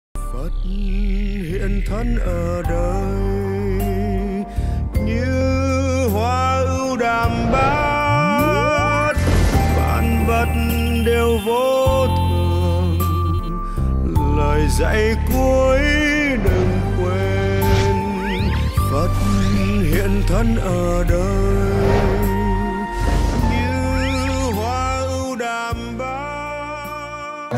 Phật hiện thân ở đời như hoa ưu đàm bát, vạn vật đều vô thường, lời dạy cuối đừng quên. Phật hiện thân ở đời như hoa ưu đàm bát.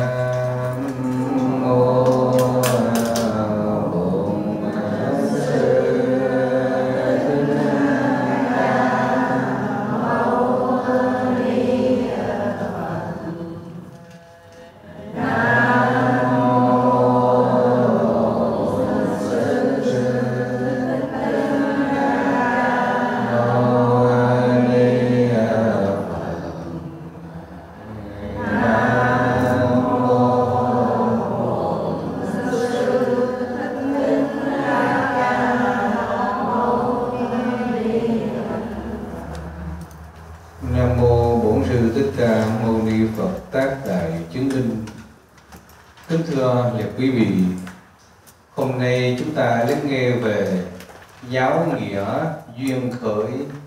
Kính thưa liệt quý vị, hôm nay chúng ta lắng nghe về giáo nghĩa duyên khởi.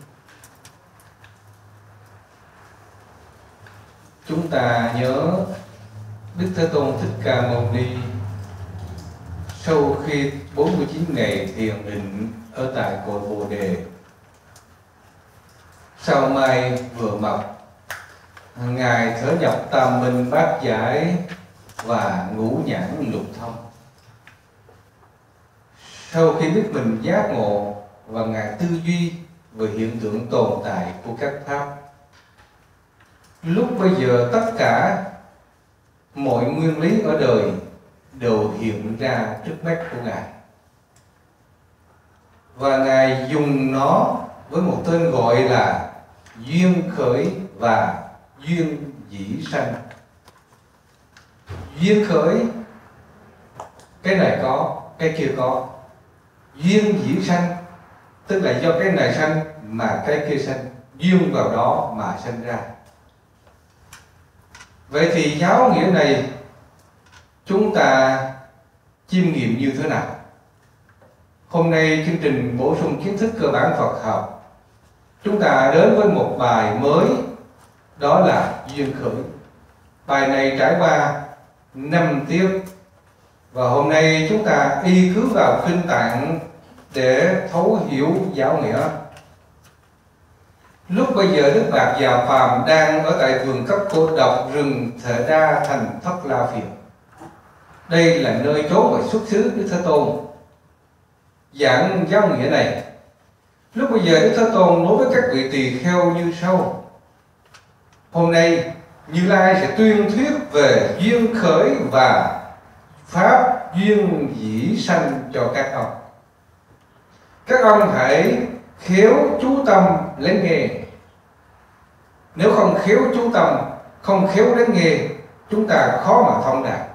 Chúng ta nhớ Đức Thế Tôn Thích Ca Mâu Ni sau khi 49 ngày thiền định ở tại cội Bồ Đề, sau mai vừa mập, Ngài thở nhập tam minh bát giải và ngũ nhãn lục thông. Sau khi biết mình giác ngộ và Ngài tư duy về hiện tượng tồn tại của các pháp, lúc bây giờ tất cả mọi nguyên lý ở đời đều hiện ra trước mắt của Ngài, và Ngài dùng nó với một tên gọi là duyên khởi và duyên dĩ sanh. Duyên khởi, cái này có, cái kia có. Duyên dĩ sanh, tức là do cái này sanh mà cái kia sanh, duyên vào đó mà sanh ra. Vậy thì giáo nghĩa này chúng ta chiêm nghiệm như thế nào? Hôm nay chương trình bổ sung kiến thức cơ bản Phật học, chúng ta đến với một bài mới, đó là duyên khởi. Bài này trải qua 5 tiết, và hôm nay chúng ta y cứ vào kinh tạng để thấu hiểu giáo nghĩa. Lúc bây giờ Đức Bạc Già Phàm đang ở tại vườn cấp cô độc rừng Thệ Đa thành Thất La Phiền. Đây là nơi chốn và xuất xứ Đức Thế Tôn giảng giáo nghĩa này. Lúc bây giờ Đức Thế Tôn nói với các vị tỳ kheo như sau: hôm nay Như Lai sẽ tuyên thuyết về duyên khởi và pháp duyên dĩ sanh cho các ông. Các ông hãy khéo chú tâm lắng nghe. Nếu không khéo chú tâm, không khéo lắng nghe, chúng ta khó mà thông đạt.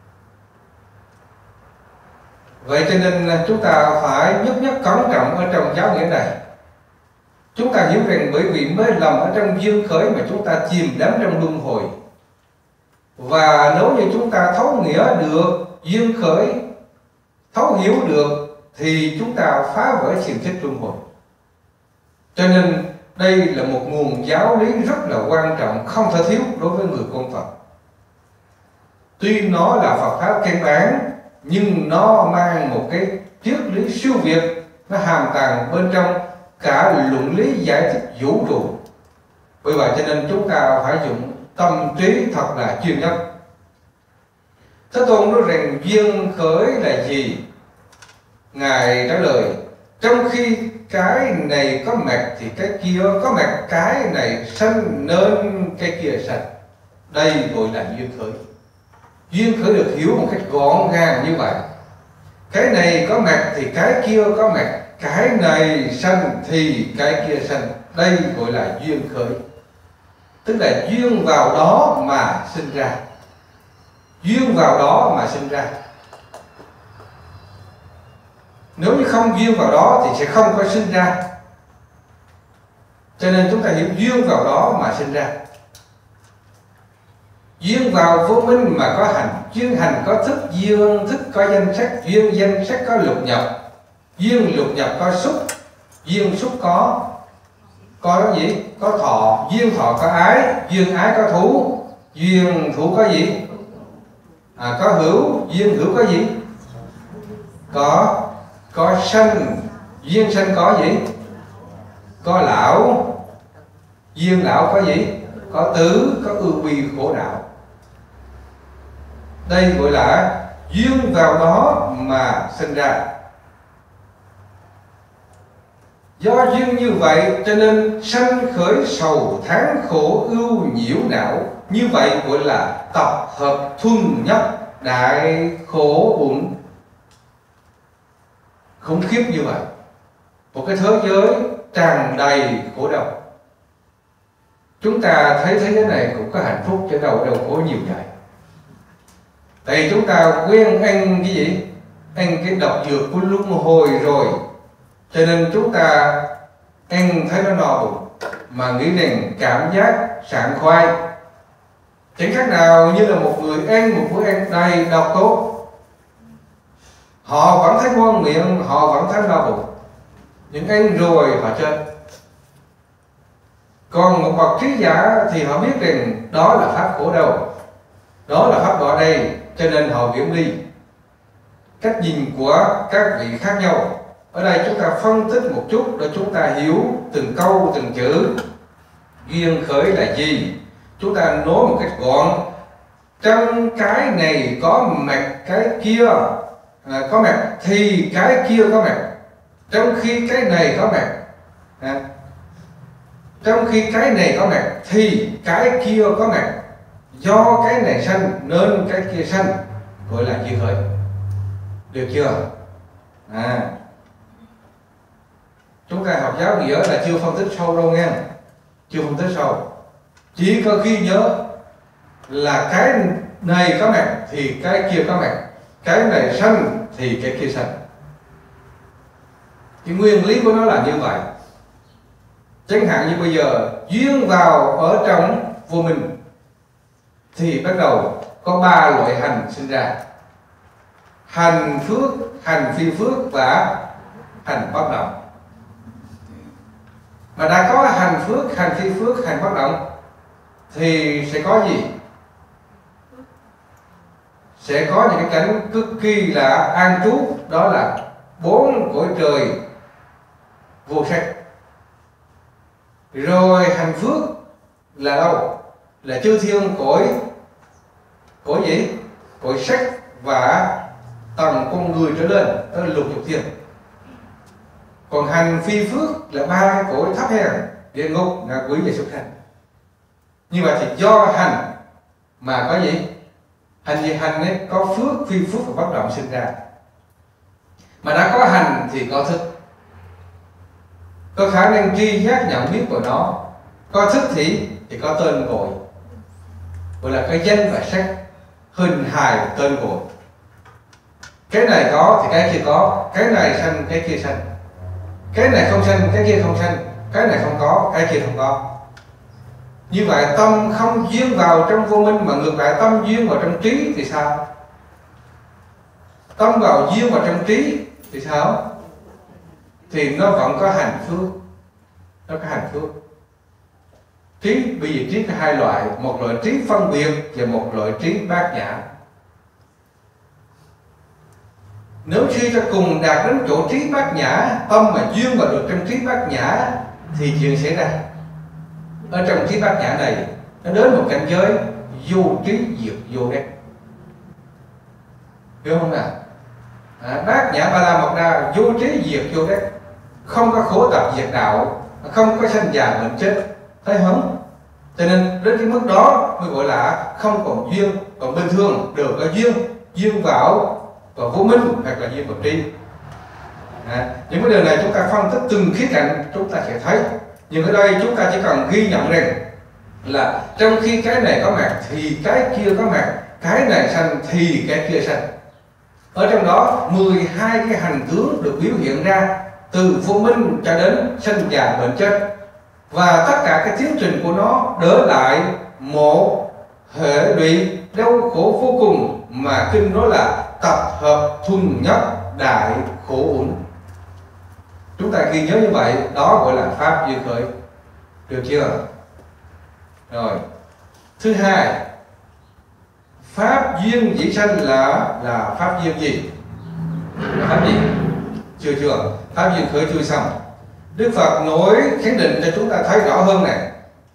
Vậy cho nên chúng ta phải nhất cẩn trọng ở trong giáo nghĩa này. Chúng ta hiểu rằng bởi vì mê lầm ở trong duyên khởi mà chúng ta chìm đắm trong luân hồi. Và nếu như chúng ta thấu nghĩa được duyên khởi, thấu hiểu được, thì chúng ta phá vỡ xiềng xích luân hồi. Cho nên đây là một nguồn giáo lý rất là quan trọng, không thể thiếu đối với người con Phật. Tuy nó là Phật pháp căn bản, nhưng nó mang một cái triết lý siêu việt, nó hàm tàng bên trong cả luận lý giải thích vũ trụ. Vì vậy cho nên chúng ta phải dùng tâm trí thật là chuyên nhất. Thế Tôn nói rằng duyên khởi là gì? Ngài trả lời: trong khi cái này có mặt thì cái kia có mặt, cái này sanh nên cái kia sanh. Đây gọi là duyên khởi. Duyên khởi được hiểu một cách gọn gàng như vậy. Cái này có mặt thì cái kia có mặt, cái này sanh thì cái kia sanh. Đây gọi là duyên khởi. Tức là duyên vào đó mà sinh ra. Duyên vào đó mà sinh ra. Nếu như không duyên vào đó thì sẽ không có sinh ra. Cho nên chúng ta hiểu duyên vào đó mà sinh ra. Duyên vào vô minh mà có hành, duyên hành có thức, duyên thức có danh sắc, duyên danh sắc có lục nhập, duyên lục nhập có xúc, duyên xúc có cái gì? Có thọ, duyên thọ có ái, duyên ái có thú, duyên thú có gì? Có hữu, duyên hữu có gì? Có sanh, duyên sanh có gì? Có lão, duyên lão có gì? Có tứ, có ưu bi khổ đạo. Đây gọi là duyên vào đó mà sinh ra. Do duyên như vậy cho nên sanh khởi sầu tháng khổ ưu nhiễu não. Như vậy gọi là tập hợp thuần nhất đại khổ uẩn. Khủng khiếp như vậy. Một cái thế giới tràn đầy khổ đau. Chúng ta thấy thế giới này cũng có hạnh phúc chứ đâu khổ nhiều vậy. Tại vì chúng ta quen ăn cái gì? Ăn cái độc dược của luân hồi rồi, cho nên chúng ta ăn thấy nó no bụng mà nghĩ rằng cảm giác sảng khoái. Chẳng khác nào như là một người ăn một bữa ăn đầy độc tố. Họ vẫn thấy ngon miệng, họ vẫn thấy no bụng, nhưng ăn rồi họ chết. Còn một bậc trí giả thì họ biết rằng đó là pháp khổ đau, đó là pháp đọa đây, cho nên họ viễn ly. Cách nhìn của các vị khác nhau. Ở đây chúng ta phân tích một chút để chúng ta hiểu từng câu từng chữ. Duyên khởi là gì? Chúng ta nói một cách gọn. Trong cái này có mặt cái kia có mặt thì cái kia có mặt. Trong khi cái này có mặt trong khi cái này có mặt thì cái kia có mặt. Do cái này sanh nên cái kia sanh, gọi là duyên khởi. Được chưa? Chúng ta học giáo nghĩa là chưa phân tích sâu đâu nghe. Chưa phân tích sâu. Chỉ có ghi nhớ là cái này có mặt thì cái kia có mặt. Cái này sanh thì cái kia sanh. Cái nguyên lý của nó là như vậy. Chẳng hạn như bây giờ duyên vào ở trong vô minh thì bắt đầu có 3 loại hành sinh ra: hành phước, hành phi phước và hành bất động. Mà đã có hành phước, hành phi phước, hành bất động thì sẽ có gì? Sẽ có những cái cảnh cực kỳ là an trú. Đó là 4 cõi trời vô sắc. Rồi hành phước là đâu? Là chư thiên cõi gì? Cõi sắc và tầng con người trở lên, đó là lục dục thiên. Còn hành phi phước là 3 cái cõi thấp hèn, địa ngục, ngạ quỷ và súc sanh. Như vậy thì do hành mà có gì? Hành gì? Hành ấy có phước, phi phước và bất động sinh ra. Mà đã có hành thì có thức, có khả năng tri giác nhận biết của nó. Có thức thì có tên gọi, gọi là cái danh và sắc, hình hài tên gọi. Cái này có thì cái kia có, cái này sanh cái kia sanh, cái này không sanh cái kia không sanh, cái này không có cái kia không có. Như vậy tâm không duyên vào trong vô minh, mà ngược lại tâm duyên vào trong trí thì sao? Tâm vào duyên vào trong trí thì sao? Thì nó vẫn có hành phước. Nó có hành phước. Trí, bây giờ trí có 2 loại. Một loại trí phân biệt và một loại trí bát nhã. Nếu suy cho cùng đạt đến chỗ trí bát nhã, tâm mà duyên vào được trong trí bát nhã thì chuyện xảy ra. Ở trong trí bát nhã này nó đến một cảnh giới vô trí diệt vô đắc. Hiểu không nào? Bát nhã ba la mật đa, vô trí diệt vô đắc, không có khổ tập diệt đạo, không có sanh già bệnh chết. Thấy không? Cho nên đến cái mức đó mới gọi là không còn duyên. Còn bình thường đều có duyên, duyên vào vô minh hoặc là duyên vào trí. Những cái điều này chúng ta phân tích từng khía cạnh chúng ta sẽ thấy. Nhưng ở đây chúng ta chỉ cần ghi nhận rằng là trong khi cái này có mặt thì cái kia có mặt, cái này sanh thì cái kia sanh. Ở trong đó 12 cái hành tướng được biểu hiện ra từ vô minh cho đến sanh già bệnh chết. Và tất cả cái tiến trình của nó đỡ lại một hệ lụy đau khổ vô cùng mà kinh nói là tập hợp thuần nhất đại khổ uẩn. Chúng ta ghi nhớ như vậy, đó gọi là pháp duyên khởi. Được chưa? Rồi. Thứ hai, pháp duyên dĩ sanh là pháp duyên gì? Là pháp gì? Chưa. Pháp duyên khởi chưa xong. Đức Phật nói khẳng định cho chúng ta thấy rõ hơn này.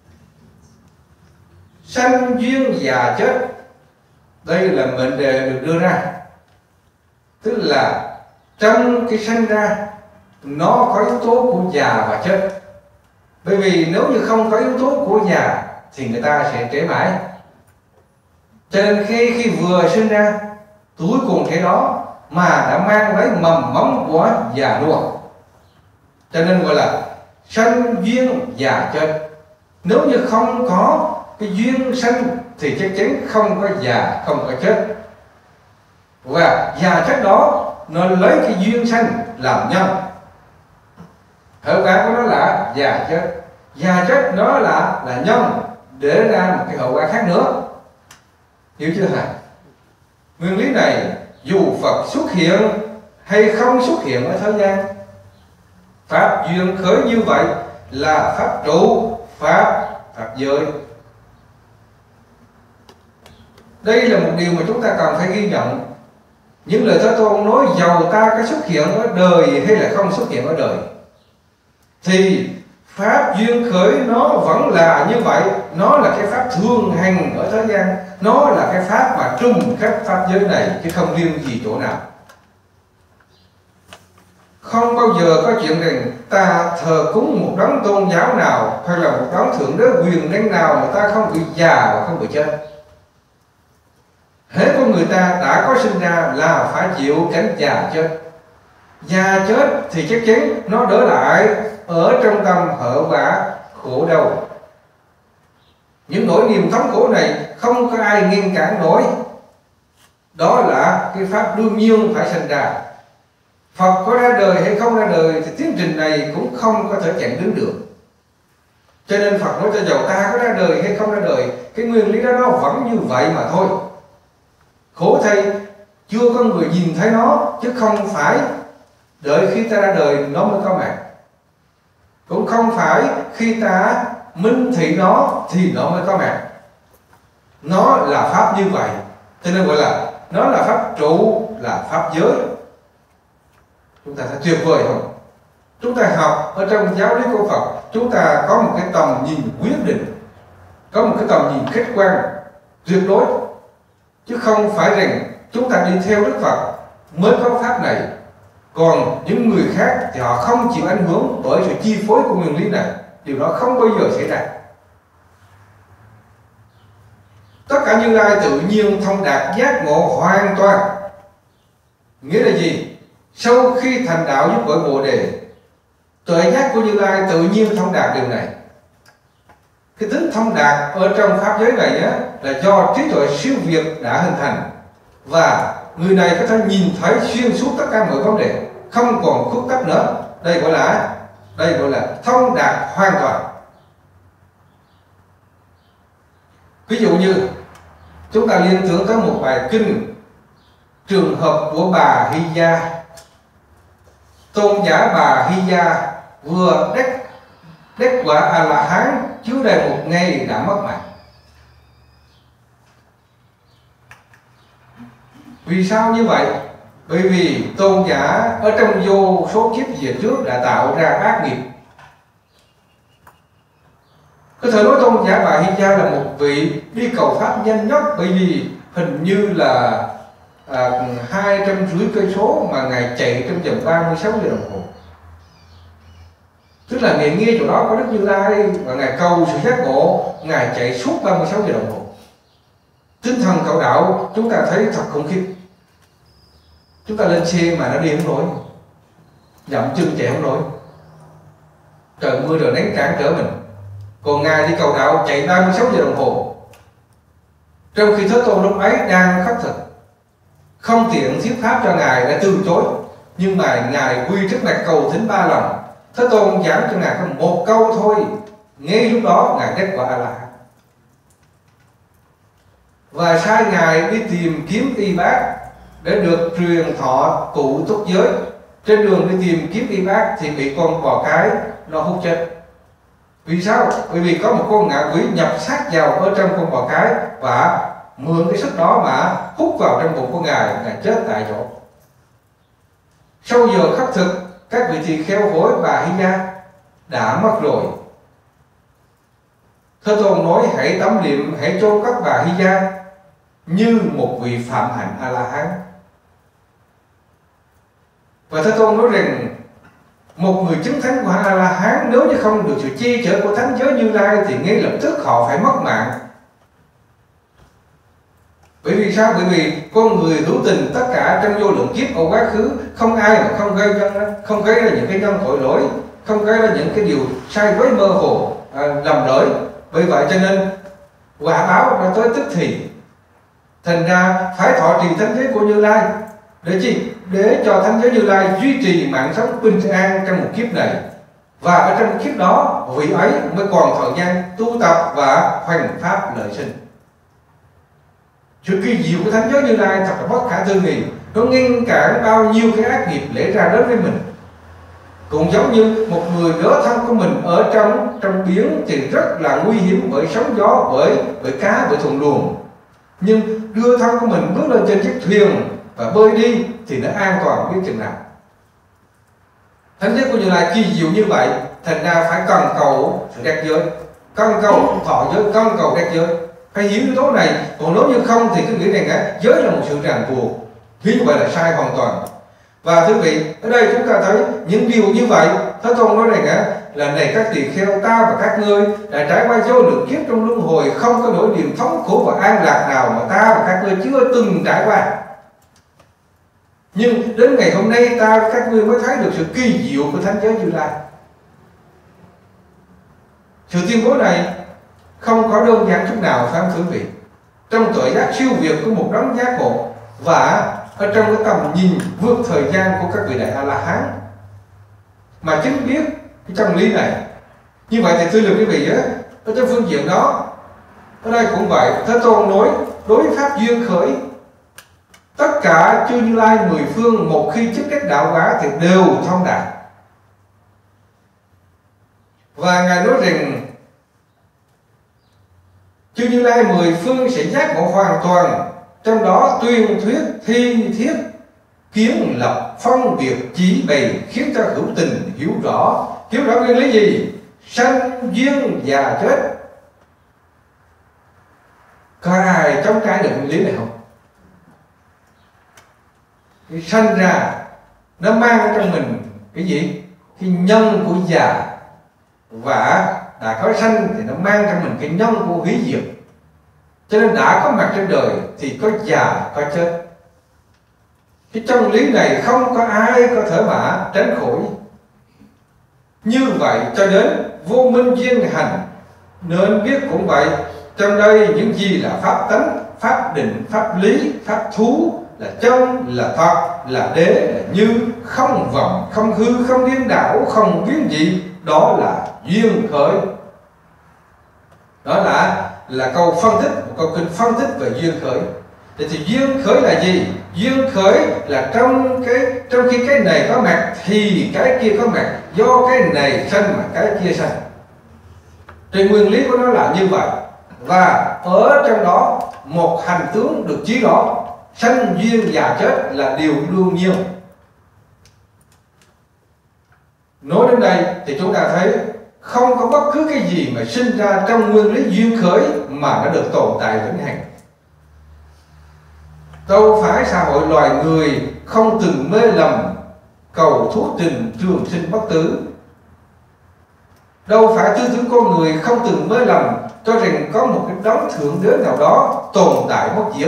Sanh duyên già chết, đây là mệnh đề được đưa ra. Tức là trong cái sanh ra nó có yếu tố của già và chết. Bởi vì nếu như không có yếu tố của già thì người ta sẽ trễ mãi. Cho nên khi vừa sinh ra, tuổi còn thế đó mà đã mang lấy mầm móng của già nua. Cho nên gọi là sanh duyên già chết. Nếu như không có cái duyên sanh thì chắc chắn không có già, không có chết. Và già chết đó nó lấy cái duyên sanh làm nhân. Hậu quả của nó là già chết. Già chết nó là nhân để ra một cái hậu quả khác nữa. Hiểu chưa hả? Nguyên lý này dù Phật xuất hiện hay không xuất hiện ở thế gian, pháp duyên khởi như vậy là pháp trụ, pháp giới. Đây là một điều mà chúng ta cần phải ghi nhận. Những lời Thế Tôn nói dầu ta có xuất hiện ở đời hay là không xuất hiện ở đời, thì pháp duyên khởi nó vẫn là như vậy. Nó là cái pháp thường hành ở thế gian. Nó là cái pháp mà trùng khắp pháp giới này, chứ không riêng gì chỗ nào. Không bao giờ có chuyện rằng ta thờ cúng một đấng tôn giáo nào hay là một đấng thượng đế quyền năng nào mà ta không bị già và không bị chết. Hễ con người ta đã có sinh ra là phải chịu cảnh già chết. Già chết thì chắc chắn nó đỡ lại ở trong tâm hở vả khổ đau. Những nỗi niềm thống khổ này không có ai ngăn cản nổi. Đó là cái pháp đương nhiên phải sinh ra. Phật có ra đời hay không ra đời thì tiến trình này cũng không có thể chặn đứng được. Cho nên Phật nói cho dầu ta có ra đời hay không ra đời, cái nguyên lý đó nó vẫn như vậy mà thôi. Khổ thay chưa có người nhìn thấy nó, chứ không phải đợi khi ta ra đời nó mới có mặt. Cũng không phải khi ta minh thị nó thì nó mới có mặt. Nó là pháp như vậy. Cho nên gọi là nó là pháp trụ, là pháp giới. Chúng ta thấy tuyệt vời không? Chúng ta học ở trong giáo lý của Phật, chúng ta có một cái tầm nhìn quyết định, có một cái tầm nhìn khách quan tuyệt đối, chứ không phải rằng chúng ta đi theo Đức Phật mới có pháp này, còn những người khác thì họ không chịu ảnh hưởng bởi sự chi phối của nguyên lý này. Điều đó không bao giờ xảy ra. Tất cả Như Lai tự nhiên thông đạt giác ngộ hoàn toàn. Nghĩa là gì? Sau khi thành đạo giúp cõi Bồ Đề, tuệ giác của Như Lai tự nhiên thông đạt điều này. Cái tính thông đạt ở trong pháp giới này á, là do trí tuệ siêu việt đã hình thành, và người này có thể nhìn thấy xuyên suốt tất cả mọi vấn đề, không còn khúc tắc nữa. Đây gọi là thông đạt hoàn toàn. Ví dụ như chúng ta liên tưởng tới một bài kinh, trường hợp của bà Hy Gia. Tôn giả bà Hy Gia vừa đắc quả A-la-hán chưa đầy một ngày đã mất mạng. Vì sao như vậy? Bởi vì tôn giả ở trong vô số kiếp về trước đã tạo ra ác nghiệp. Có thể nói tôn giả bà Hy Gia là một vị đi cầu pháp nhanh nhất, bởi vì hình như là 250 cây số mà ngài chạy trong vòng 36 giờ đồng hồ. Tức là ngài nghe chỗ đó có Đức Như Lai và ngài cầu sự giác ngộ, ngài chạy suốt 36 giờ đồng hồ. Tinh thần cầu đạo chúng ta thấy thật khủng khiếp. Chúng ta lên xe mà nó đi không nổi, dậm chân chạy không nổi, trời mưa trời nắng cản trở mình. Còn ngài đi cầu đạo chạy 36 giờ đồng hồ, trong khi Thế Tôn lúc ấy đang khất thực, không tiện thuyết pháp cho ngài đã từ chối, nhưng mà ngài quy trước mặt cầu thỉnh 3 lần. Thế Tôn giảng cho ngài có một câu thôi, ngay lúc đó ngài đắc quả A-la-hán. và sai Ngài đi tìm kiếm y bác để được truyền thọ cụ túc giới. Trên đường đi tìm kiếm y bác thì bị con bò cái nó hút chết. Vì sao? Bởi vì có một con ngạ quỷ nhập sát vào ở trong con bò cái và mượn cái sức đó mà hút vào trong bụng của Ngài chết tại chỗ. Sau giờ khắc thực, các vị tỳ kheo hỏi bà Hy Gia đã mất rồi. Thế Tôn nói hãy tắm liệm, hãy chôn cất bà Hy Gia như một vị phạm hạnh A-la-hán. Và Thế Tôn nói rằng một người chứng thánh của A-la-hán nếu như không được sự che chở của thánh giới Như Lai thì ngay lập tức họ phải mất mạng. Bởi vì sao? Bởi vì con người hữu tình tất cả trong vô lượng kiếp ở quá khứ không ai mà không gây ra những cái nhân tội lỗi, không gây ra những cái điều sai quấy mơ hồ, lầm lỗi. Bởi vậy cho nên quả báo đã tới tức thì. Thành ra phải thọ trì thánh giới của Như Lai để chi? Để cho thánh giới Như Lai duy trì mạng sống bình an trong một kiếp này. Và ở trong kiếp đó vị ấy mới còn thời gian tu tập và hoằng pháp lợi sinh. Sự kỳ diệu của thánh giới Như Lai thật là bất khả tư nghị. Nó ngăn cản bao nhiêu cái ác nghiệp lẽ ra đến với mình. Cũng giống như một người đỡ thân của mình ở trong biển thì rất là nguy hiểm bởi sóng gió, bởi cá, bởi thùng luồng. Nhưng đưa thân của mình bước lên trên chiếc thuyền và bơi đi thì nó an toàn biết chừng nào. Thánh giới của Như Lai kỳ diệu như vậy, thành ra phải cần cầu sự đắc giới, cần cầu thọ giới, cần cầu đắc giới. Phải hiểu yếu tố này, còn nếu như không thì cứ nghĩ rằng giới là một sự ràng buộc. Như vậy là sai hoàn toàn. Và thưa vị, ở đây chúng ta thấy những điều như vậy. Thế Tôn nói rằng là này các tỳ kheo, ta và các ngươi đã trải qua vô lượng kiếp trong luân hồi, không có nỗi niềm thống khổ và an lạc nào mà ta và các ngươi chưa từng trải qua. Nhưng đến ngày hôm nay ta và các ngươi mới thấy được sự kỳ diệu của thánh giới Như Lai. Sự tuyên bố này không có đơn giản chút nào, phải không thưa vị? Trong tuệ giác siêu việt của một đấng giác ngộ và ở trong cái tầm nhìn vượt thời gian của các vị đại A-la-hán mà chứng biết cái chân lý này. Như vậy thì thưa lượng quý vị ở trong phương diện đó, ở đây cũng vậy. Thế Tôn nói đối pháp duyên khởi, tất cả chư Như Lai mười phương một khi chức đắc đạo quả thì đều thông đạt. Và Ngài nói rằng chư Như Lai mười phương sẽ giác ngộ hoàn toàn, trong đó tuyên thuyết, thi thiết, kiến lập, phân biệt, chỉ bày, khiến cho hữu tình hiểu rõ nguyên lý gì? Sanh, duyên, già, chết. Có ai chống trái được nguyên lý này không? Cái sanh ra nó mang trong mình cái gì? Cái nhân của già. Và đã có sanh thì nó mang trong mình cái nhân của hủy diệt. Cho nên đã có mặt trên đời thì có già, có chết. Cái chân lý này không có ai có thể mà tránh khỏi. Như vậy cho đến vô minh duyên hành, nên biết cũng vậy. Trong đây những gì là pháp tánh, pháp định, pháp lý, pháp thú, là chân, là thật, là đế, là như, không vọng, không hư, không điên đảo, không biến dị. Đó là duyên khởi. Đó là câu phân tích, một câu kinh phân tích về duyên khởi. Thì duyên khởi là gì? Duyên khởi là trong khi cái này có mặt thì cái kia có mặt, do cái này sanh mà cái kia sanh. Thì nguyên lý của nó là như vậy. Và ở trong đó một hành tướng được chỉ rõ, sanh duyên già chết là điều đương nhiên. Nói đến đây thì chúng ta thấy không có bất cứ cái gì mà sinh ra trong nguyên lý duyên khởi mà nó được tồn tại vĩnh hằng. Đâu phải xã hội loài người không từng mê lầm cầu thuốc trình trường sinh bất tử. Đâu phải tư tưởng con người không từng mê lầm cho rằng có một cái đấng thượng đế nào đó tồn tại bất diệt.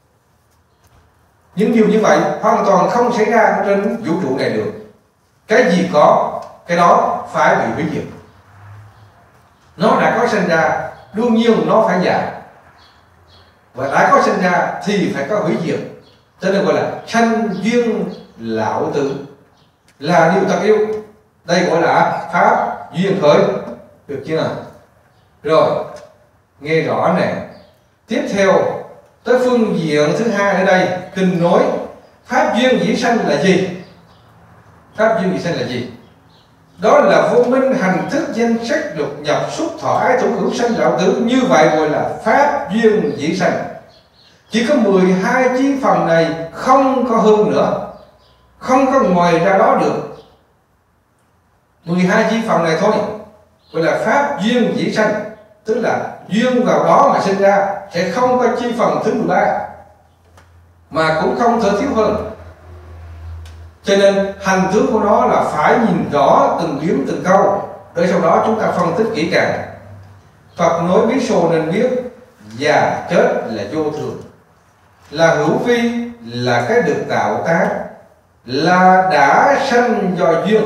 Những điều như vậy hoàn toàn không xảy ra trên vũ trụ này được. Cái gì có, cái đó phải bị hủy diệt. Nó đã có sinh ra, đương nhiên nó phải già. Và đã có sinh ra thì phải có hủy diệt. Cho nên gọi là sanh duyên lão tử, là điều tất yếu. Đây gọi là pháp duyên khởi. Được chưa nào? Rồi, nghe rõ nè. Tiếp theo Tới phương diện thứ hai ở đây, kinh nói pháp duyên dĩ sanh là gì? Pháp duyên dĩ sanh là gì? Đó là vô minh hành thức danh sắc lục nhập xúc thọ ái thủ hữu sanh lão tử. Như vậy gọi là pháp duyên dĩ sanh. Chỉ có 12 chi phần này, không có hơn nữa, không có ngoài ra đó được. 12 chi phần này thôi gọi là pháp duyên dĩ sanh, tức là duyên vào đó mà sinh ra, sẽ không có chi phần thứ 13, mà cũng không thể thiếu hơn. Cho nên hành tướng của nó là phải nhìn rõ từng điểm từng câu, để sau đó chúng ta phân tích kỹ càng. Phật nói bí sô nên biết già chết là vô thường, là hữu vi, là cái được tạo tác, là đã sanh do duyên.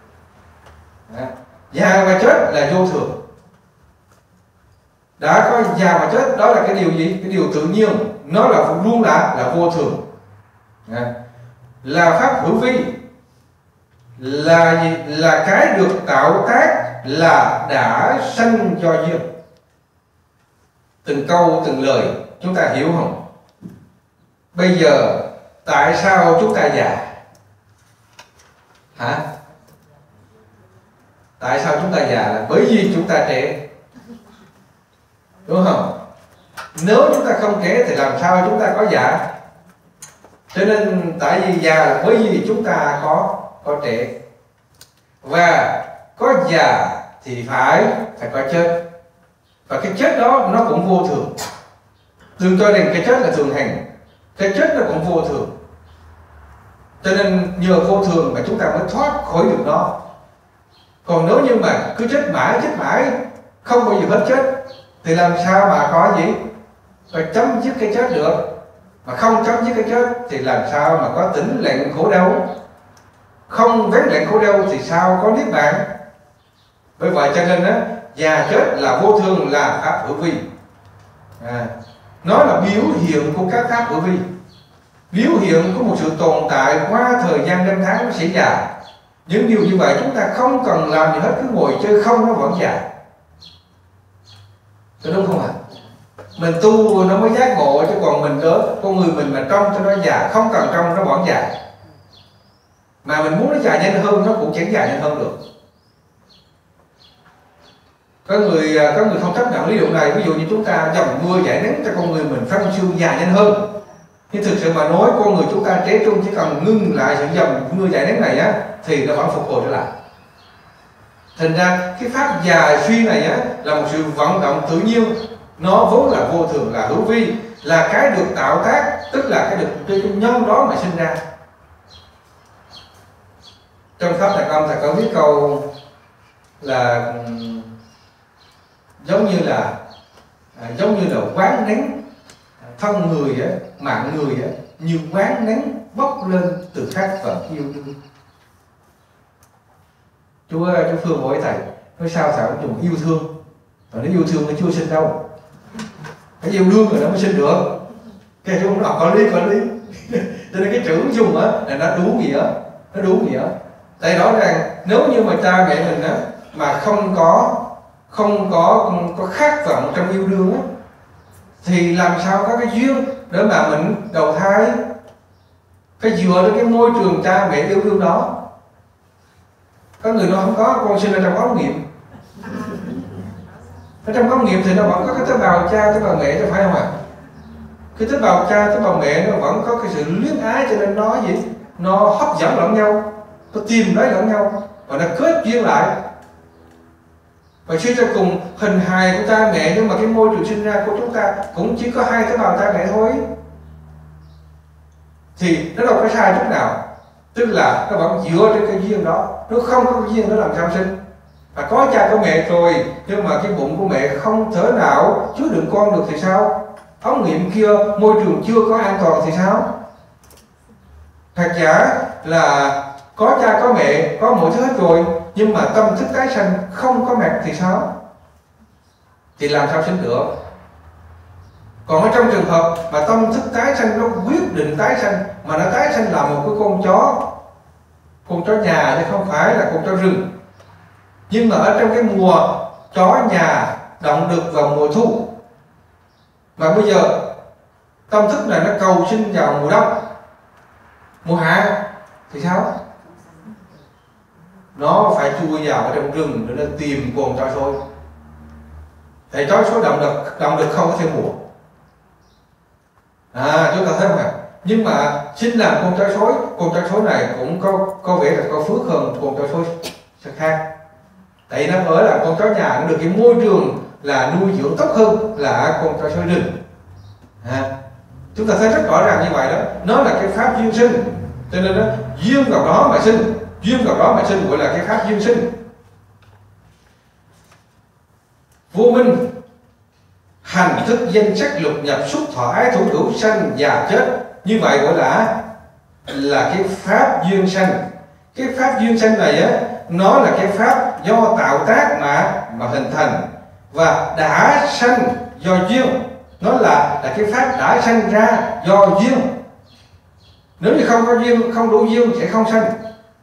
Già và chết là vô thường. Đã có già và chết, đó là cái điều gì? Cái điều tự nhiên, nó là luôn là vô thường. Là pháp hữu vi, là gì? Là cái được tạo tác, là đã sanh do duyên. Từng câu từng lời chúng ta hiểu không? Bây giờ tại sao chúng ta già? Hả? Tại sao chúng ta già? Là bởi vì chúng ta trẻ, đúng không? Nếu chúng ta không trẻ thì làm sao chúng ta có già? Cho nên tại vì già là bởi vì chúng ta có trẻ. Và có già thì phải có chết. Và cái chết đó nó cũng vô thường. Đừng cho rằng cái chết là thường hành, cái chết nó cũng vô thường. Cho nên nhờ vô thường mà chúng ta mới thoát khỏi được nó. Còn nếu như mà cứ chết mãi không bao giờ hết chết thì làm sao mà có gì? Phải chấm dứt cái chết được. Mà không chấm dứt cái chết thì làm sao mà có tĩnh lặng khổ đau? Không vén lặng khổ đau thì sao có niết bàn? Bởi vậy cho nên á, già chết là vô thường, là pháp hữu vi. Nó là biểu hiện của các pháp hữu vi, biểu hiện của một sự tồn tại qua thời gian năm tháng nó sẽ già. Những điều như vậy chúng ta không cần làm gì hết, cứ ngồi chơi không nó vẫn già. Có đúng không ạ? Mình tu nó mới giác ngộ, chứ còn mình đó, con người mình mà trông cho nó già, không cần trông nó vẫn già. Mà mình muốn nó già nhanh hơn, nó cũng chẳng già nhanh hơn được. Có người không chấp nhận lý luận này. Ví dụ như chúng ta dòng mưa giải nắng cho con người mình phân xương già nhanh hơn. Nhưng thực sự mà nói, con người chúng ta trẻ trung chỉ cần ngưng lại sự dòng mưa giải nắng này á, thì nó vẫn phục hồi trở lại. Thành ra cái pháp già suy này á, là một sự vận động tự nhiên. Nó vốn là vô thường, là hữu vi, là cái được tạo tác, tức là cái được từ nhân đó mà sinh ra. Trong pháp Tạng Âm thầy có viết câu là giống như là quán nắng thân người á, mạng người á, như quán nắng bốc lên từ khát vọng yêu đương. Chú Phương hỏi thầy, nói sao thầy cũng dùng yêu thương, mà nếu yêu thương nó chưa sinh đâu, cái yêu đương rồi nó mới sinh được. Cái chú không đọc có lý cho nên cái chữ dùng á là nó đủ nghĩa. Tại rõ ràng nếu như mà cha mẹ mình á mà không có khát vọng trong yêu đương á, thì làm sao có cái duyên để mà mình đầu thai? Phải dựa đến cái môi trường cha mẹ yêu đương đó. Có người nó không có, con sinh ra trong ống nghiệm. Ở trong ống nghiệm thì nó vẫn có cái tế bào cha, tế bào mẹ, chứ phải không ạ? Cái tế bào cha, tế bào mẹ nó vẫn có cái sự luyến ái, cho nên nó gì? Nó hấp dẫn lẫn nhau, nó tìm lấy lẫn nhau và nó kết duyên lại. Và suy cho cùng hình hài của cha mẹ, nhưng mà cái môi trường sinh ra của chúng ta cũng chỉ có 2 tế bào cha mẹ thôi, thì nó đâu có sai chút nào. Tức là nó vẫn dựa trên cái duyên đó. Nếu không có cái duyên nó làm sao sinh? Và có cha có mẹ rồi, nhưng mà cái bụng của mẹ không thể nào chứa đựng con được thì sao? Ống nghiệm kia môi trường chưa có an toàn thì sao? Hoặc giả là có cha có mẹ, có mọi thứ hết rồi, nhưng mà tâm thức tái sanh không có mặt thì sao? Thì làm sao sinh được? Còn ở trong trường hợp mà tâm thức tái sanh nó quyết định tái sanh, mà nó tái sanh là một cái con chó nhà chứ không phải là con chó rừng. Nhưng mà ở trong cái mùa chó nhà động được vào mùa thu, mà bây giờ Tâm thức này nó cầu sinh vào mùa đông. Mùa hạ thì sao? Nó phải chui vào ở trong rừng để nó tìm con chó sói. Tại chó sói động lực không có theo mùa. Chúng ta thấy không ạ? Nhưng mà xin làm con chó sói này cũng có vẻ là có phước hơn con chó sói khác. Tại nó ở là con chó nhà, nó được cái môi trường là nuôi dưỡng tốt hơn là con chó sói rừng. Chúng ta thấy rất rõ ràng như vậy đó. Nó là cái pháp duyên sinh, cho nên nó duyên vào đó mà sinh, duyên vào đó mà sinh, gọi là cái pháp duyên sinh. Vô minh hành thức danh sắc lục nhập xúc thọ ái thủ hữu sanh già chết, như vậy gọi là cái pháp duyên sanh. Cái pháp duyên sanh này á, nó là cái pháp do tạo tác mà hình thành, và đã sanh do duyên. Nó là cái pháp đã sanh ra do duyên. Nếu như không có duyên, không đủ duyên sẽ không sanh.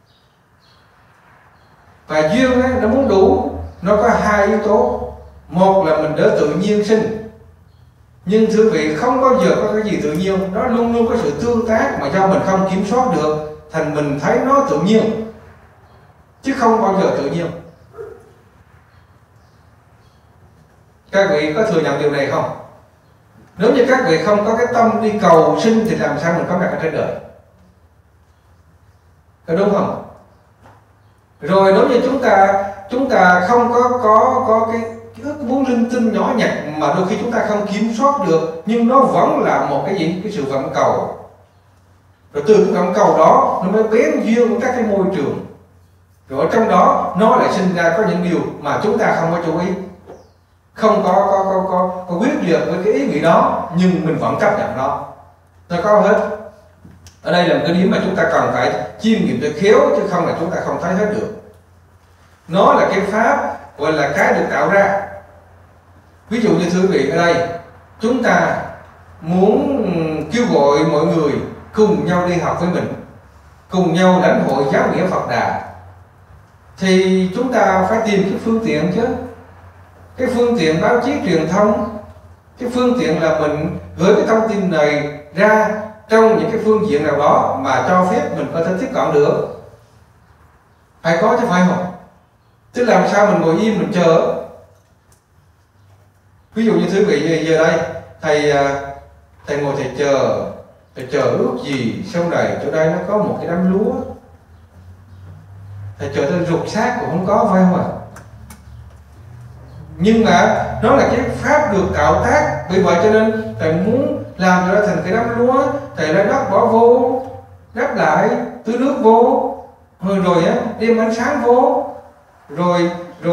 Và duyên ấy, nó muốn đủ, nó có hai yếu tố. Một là mình đỡ tự nhiên sinh. Nhưng thưa vị, không bao giờ có cái gì tự nhiên. Nó luôn luôn có sự tương tác mà do mình không kiểm soát được, thành mình thấy nó tự nhiên, chứ không bao giờ tự nhiên. Các vị có thừa nhận điều này không? Nếu như các vị không có cái tâm đi cầu sinh thì làm sao mình có mặt ở trên đời? Có đúng không? Rồi nếu như chúng ta không có cái ước muốn linh tinh nhỏ nhặt mà đôi khi chúng ta không kiểm soát được, nhưng nó vẫn là một cái gì? Cái sự vọng cầu. Rồi từ cái vọng cầu đó nó mới bén duyên với các cái môi trường. Rồi ở trong đó nó lại sinh ra có những điều mà chúng ta không có chú ý, không có quyết liệt với cái ý nghĩ đó, nhưng mình vẫn chấp nhận nó có hết. Ở đây là một cái điểm mà chúng ta cần phải chiêm nghiệm cho khéo, chứ không là chúng ta không thấy hết được. Nó là cái pháp gọi là cái được tạo ra. Ví dụ như thưa quý vị, ở đây chúng ta muốn kêu gọi mọi người cùng nhau đi học với mình, cùng nhau lãnh hội giáo nghĩa Phật Đà, thì chúng ta phải tìm cái phương tiện chứ. Cái phương tiện báo chí truyền thông, cái phương tiện là mình gửi cái thông tin này ra trong những cái phương diện nào đó mà cho phép mình có thể tiếp cận được. Phải có chứ phải không? Chứ làm sao mình ngồi im mình chờ? Ví dụ như thưa quý vị, giờ đây thầy ngồi thầy chờ ước gì sau này chỗ đây nó có một cái đám lúa. Thầy chờ tới rụt xác cũng không có, phải không ạ? Nhưng mà nó là cái pháp được tạo tác. Vì vậy cho nên thầy muốn làm ra thành cái đám lúa, thầy lấy đất bỏ vô, đắp lại, tưới nước vô, rồi đem ánh sáng vô, rồi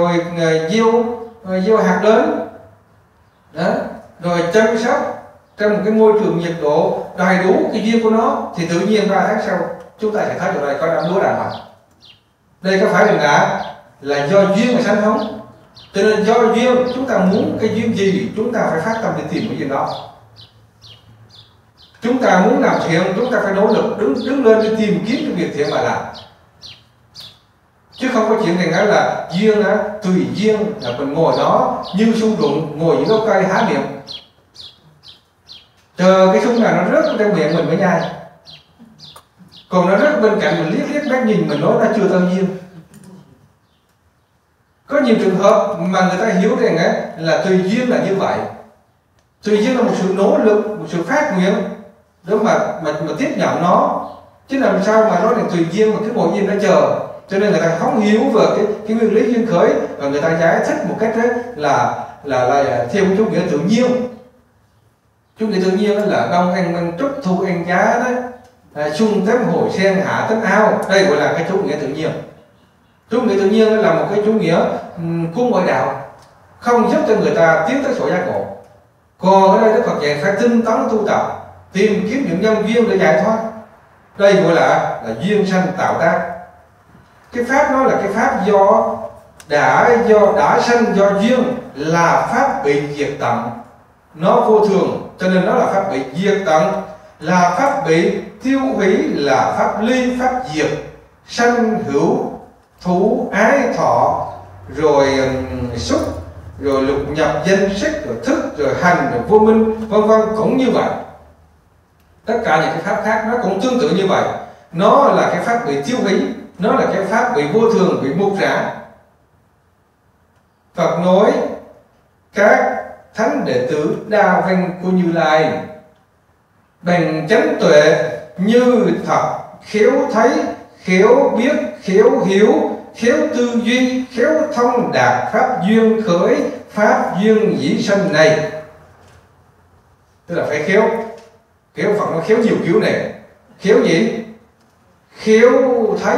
gieo hạt đến đó, rồi chăm sóc trong một cái môi trường nhiệt độ đầy đủ cái duyên của nó, thì tự nhiên 3 tháng sau chúng ta sẽ thấy ở đây có đám lúa đàng hoàng. Đây có phải là do duyên mà sanh không? Cho nên do duyên, chúng ta muốn cái duyên gì, chúng ta phải phát tâm để tìm cái duyên đó. Chúng ta muốn làm thiện, chúng ta phải nỗ lực đứng lên để tìm kiếm cái việc thiện mà làm. Chứ không có chuyện này nói là duyên tùy duyên, là mình ngồi đó như sung đụng, ngồi dưới gốc cây há miệng, chờ cái sung nào nó rớt trong miệng mình mới nhai. Còn nó rớt bên cạnh mình liếc mắt nhìn mình nói nó chưa tới duyên. Có nhiều trường hợp mà người ta hiểu rằng là tùy duyên là như vậy. Tùy duyên là một sự nỗ lực, một sự phát nguyện để mà tiếp nhận nó. Chứ làm sao mà nói là tùy duyên mà cứ ngồi yên để chờ. Cho nên người ta không hiểu về cái nguyên lý duyên khởi, và người ta giải thích một cách là theo chủ nghĩa tự nhiên. Chủ nghĩa tự nhiên là đông ăn trúc, thu ăn giá đó, xuân tắm hồi sen, hạ tắm ao. Đây gọi là cái chủ nghĩa tự nhiên. Chủ nghĩa tự nhiên là một cái chủ nghĩa cung ngoại đạo, không giúp cho người ta tiến tới sổ giác ngộ. Còn ở đây Đức Phật dạy phải tinh tấn tu tập, tìm kiếm những nhân duyên để giải thoát. Đây gọi là duyên sanh tạo tác. Cái pháp đó là cái pháp đã sanh do duyên, là pháp bị diệt tận. Nó vô thường, cho nên nó là pháp bị diệt tận, là pháp bị tiêu hủy, là pháp ly, pháp diệt, sanh hữu thú ái thọ, rồi xúc, rồi lục nhập danh sắc, rồi thức, rồi hành, rồi vô minh, vân vân, cũng như vậy. Tất cả những cái pháp khác nó cũng tương tự như vậy. Nó là cái pháp bị tiêu hủy, nó là cái pháp bị vô thường, bị mục rã. Phật nói các thánh đệ tử đa văn của Như Lai bằng chánh tuệ như thật, khéo thấy, khéo biết, khéo hiểu, khéo tư duy, khéo thông đạt pháp duyên khởi, pháp duyên dĩ sanh này. Tức là phải khéo. Khéo, Phật nó khéo nhiều kiểu này. Khéo gì? Khéo thấy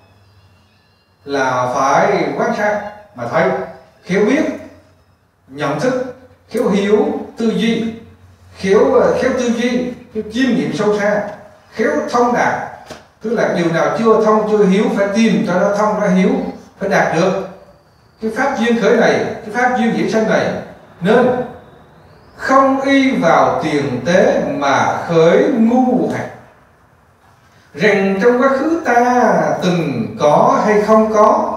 là phải quan sát mà thấy. Khéo biết, nhận thức. Khéo hiểu, tư duy. Khéo tư duy, khéo chiêm nghiệm sâu xa. Khéo thông đạt, tức là điều nào chưa thông, chưa hiểu phải tìm cho nó thông, nó hiểu, phải đạt được cái pháp duyên khởi này, cái pháp duyên diễn sanh này. Nên không y vào tiền tế mà khởi ngu hoặc, rằng trong quá khứ ta từng có hay không có,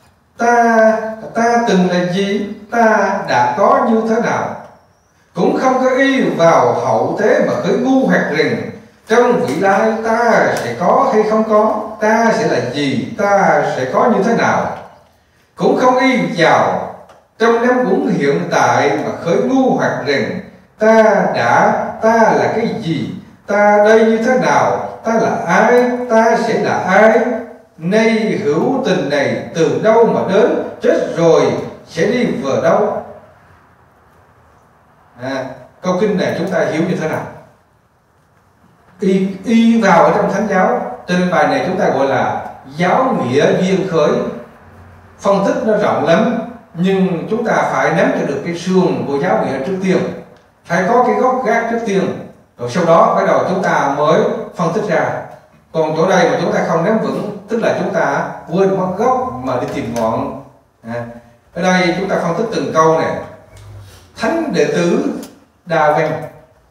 ta từng là gì, ta đã có như thế nào. Cũng không có y vào hậu tế mà khởi ngu hoặc, rằng trong vị lai ta sẽ có hay không có, ta sẽ là gì, ta sẽ có như thế nào. Cũng không y vào trong năm cũng hiện tại mà khởi ngu hoặc, rằng ta là cái gì, ta đây như thế nào, ta là ai, ta sẽ là ai, nay hữu tình này từ đâu mà đến, chết rồi sẽ đi về đâu. Câu kinh này chúng ta hiểu như thế nào? Y vào ở trong thánh giáo. Trên bài này chúng ta gọi là giáo nghĩa duyên khởi. Phân tích nó rộng lắm, nhưng chúng ta phải nắm cho được cái sườn của giáo nghĩa trước tiên, phải có cái gốc gác trước tiên, rồi sau đó bắt đầu chúng ta mới phân tích ra. Còn chỗ đây mà chúng ta không nắm vững, tức là chúng ta quên mất gốc mà đi tìm ngọn. Ở đây chúng ta phân tích từng câu này. Thánh đệ tử đa văn.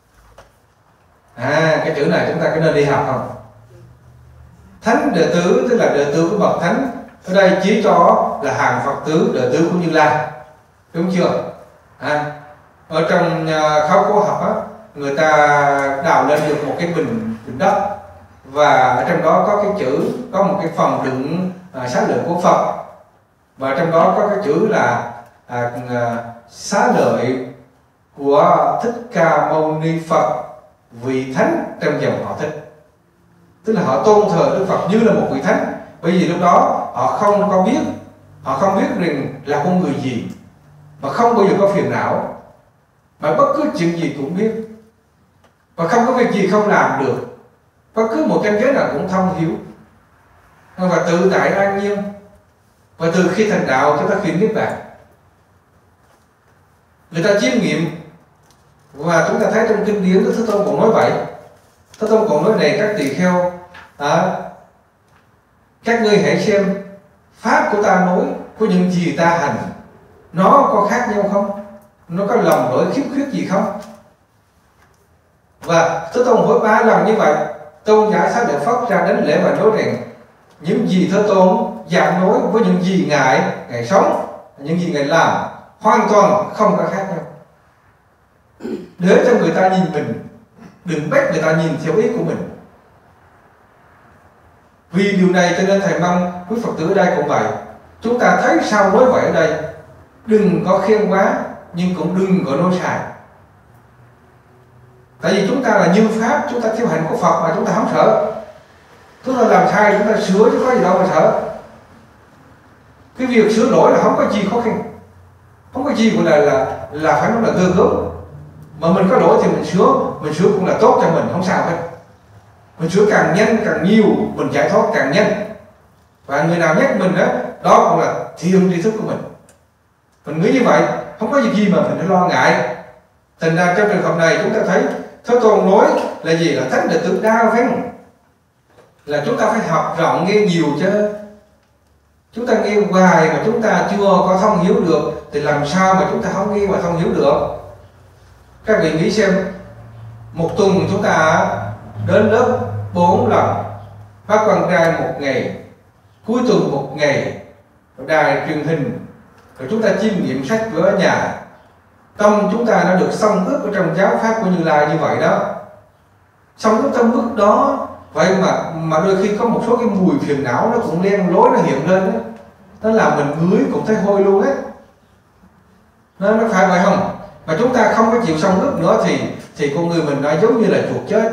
Cái chữ này chúng ta có nên đi học không? Thánh đệ tử tức là đệ tử của bậc thánh. Ở đây chỉ cho là hàng Phật tử, đệ tử của Như Lai, đúng chưa? Ở trong khảo cổ học á, người ta đào lên được một cái bình đất, và ở trong đó có cái chữ, có một cái phần đựng xá lợi của Phật, và trong đó có cái chữ là xá lợi của Thích Ca Mâu Ni Phật, vị thánh trong dòng họ Thích. Tức là họ tôn thờ Đức Phật như là một vị thánh, bởi vì lúc đó họ không biết rằng là con người gì, mà không bao giờ có phiền não, mà bất cứ chuyện gì cũng biết, và không có việc gì không làm được, bất cứ một cảnh giới nào cũng thông hiểu, và tự tại an nhiên. Và từ khi thành đạo cho tới khi niết bàn, người ta chiêm nghiệm. Và chúng ta thấy trong kinh điển Đức Thế Tôn còn nói vậy. Thế Tôn còn nói này: các tỳ kheo, các ngươi hãy xem pháp của ta nói, của những gì ta hành, nó có khác nhau không? Nó có lầm lỗi khiếm khuyết gì không? Và Thế Tôn hỏi 3 lần như vậy. Tôn giả Xá Lợi Phất ra đến lễ và nói rằng những gì Thế Tôn giảng nói với những gì Ngài sống, những gì Ngài làm hoàn toàn không có khác nhau, để cho người ta nhìn mình, đừng bắt người ta nhìn theo ý của mình. Vì điều này cho nên Thầy mong quý Phật tử ở đây cũng vậy. Chúng ta thấy sao nói vậy ở đây, đừng có khen quá, nhưng cũng đừng có nói sai. Tại vì chúng ta là như Pháp, chúng ta theo hành của Phật mà chúng ta không sợ. Chúng ta làm sai chúng ta sửa chứ có gì đâu mà sợ. Cái việc sửa lỗi là không có gì khó khăn, không có gì gọi là phải nói là ghê gớm. Mà mình có lỗi thì mình sửa cũng là tốt cho mình, không sao hết. Mình sửa càng nhanh càng nhiều, mình giải thoát càng nhanh. Và người nào nhắc mình đó cũng là thiền tri thức của mình. Mình nghĩ như vậy, không có gì mà mình phải lo ngại. Thành ra trong trường hợp này chúng ta thấy Thế Tôn nói là gì? Là thánh đệ tử đa văn, là chúng ta phải học rộng nghe nhiều chứ. Chúng ta nghe hoài mà chúng ta chưa có thông hiểu được thì làm sao mà chúng ta không nghe mà thông hiểu được? Các vị nghĩ xem, một tuần chúng ta đến lớp 4 lần, phát quang trai 1 ngày, cuối tuần 1 ngày, đài truyền hình, rồi chúng ta chiêm nghiệm sách vở ở nhà. Tâm chúng ta đã được xông ướp ở trong giáo pháp của Như Lai như vậy đó. Sống đến tâm mức đó, vậy mà đôi khi có một số cái mùi phiền não nó cũng đen lối nó hiện lên đó. Nó làm mình ngửi cũng thấy hôi luôn á. Nó phải vậy không? Mà chúng ta không có chịu sống nước nữa thì con người mình nó giống như là chuột chết.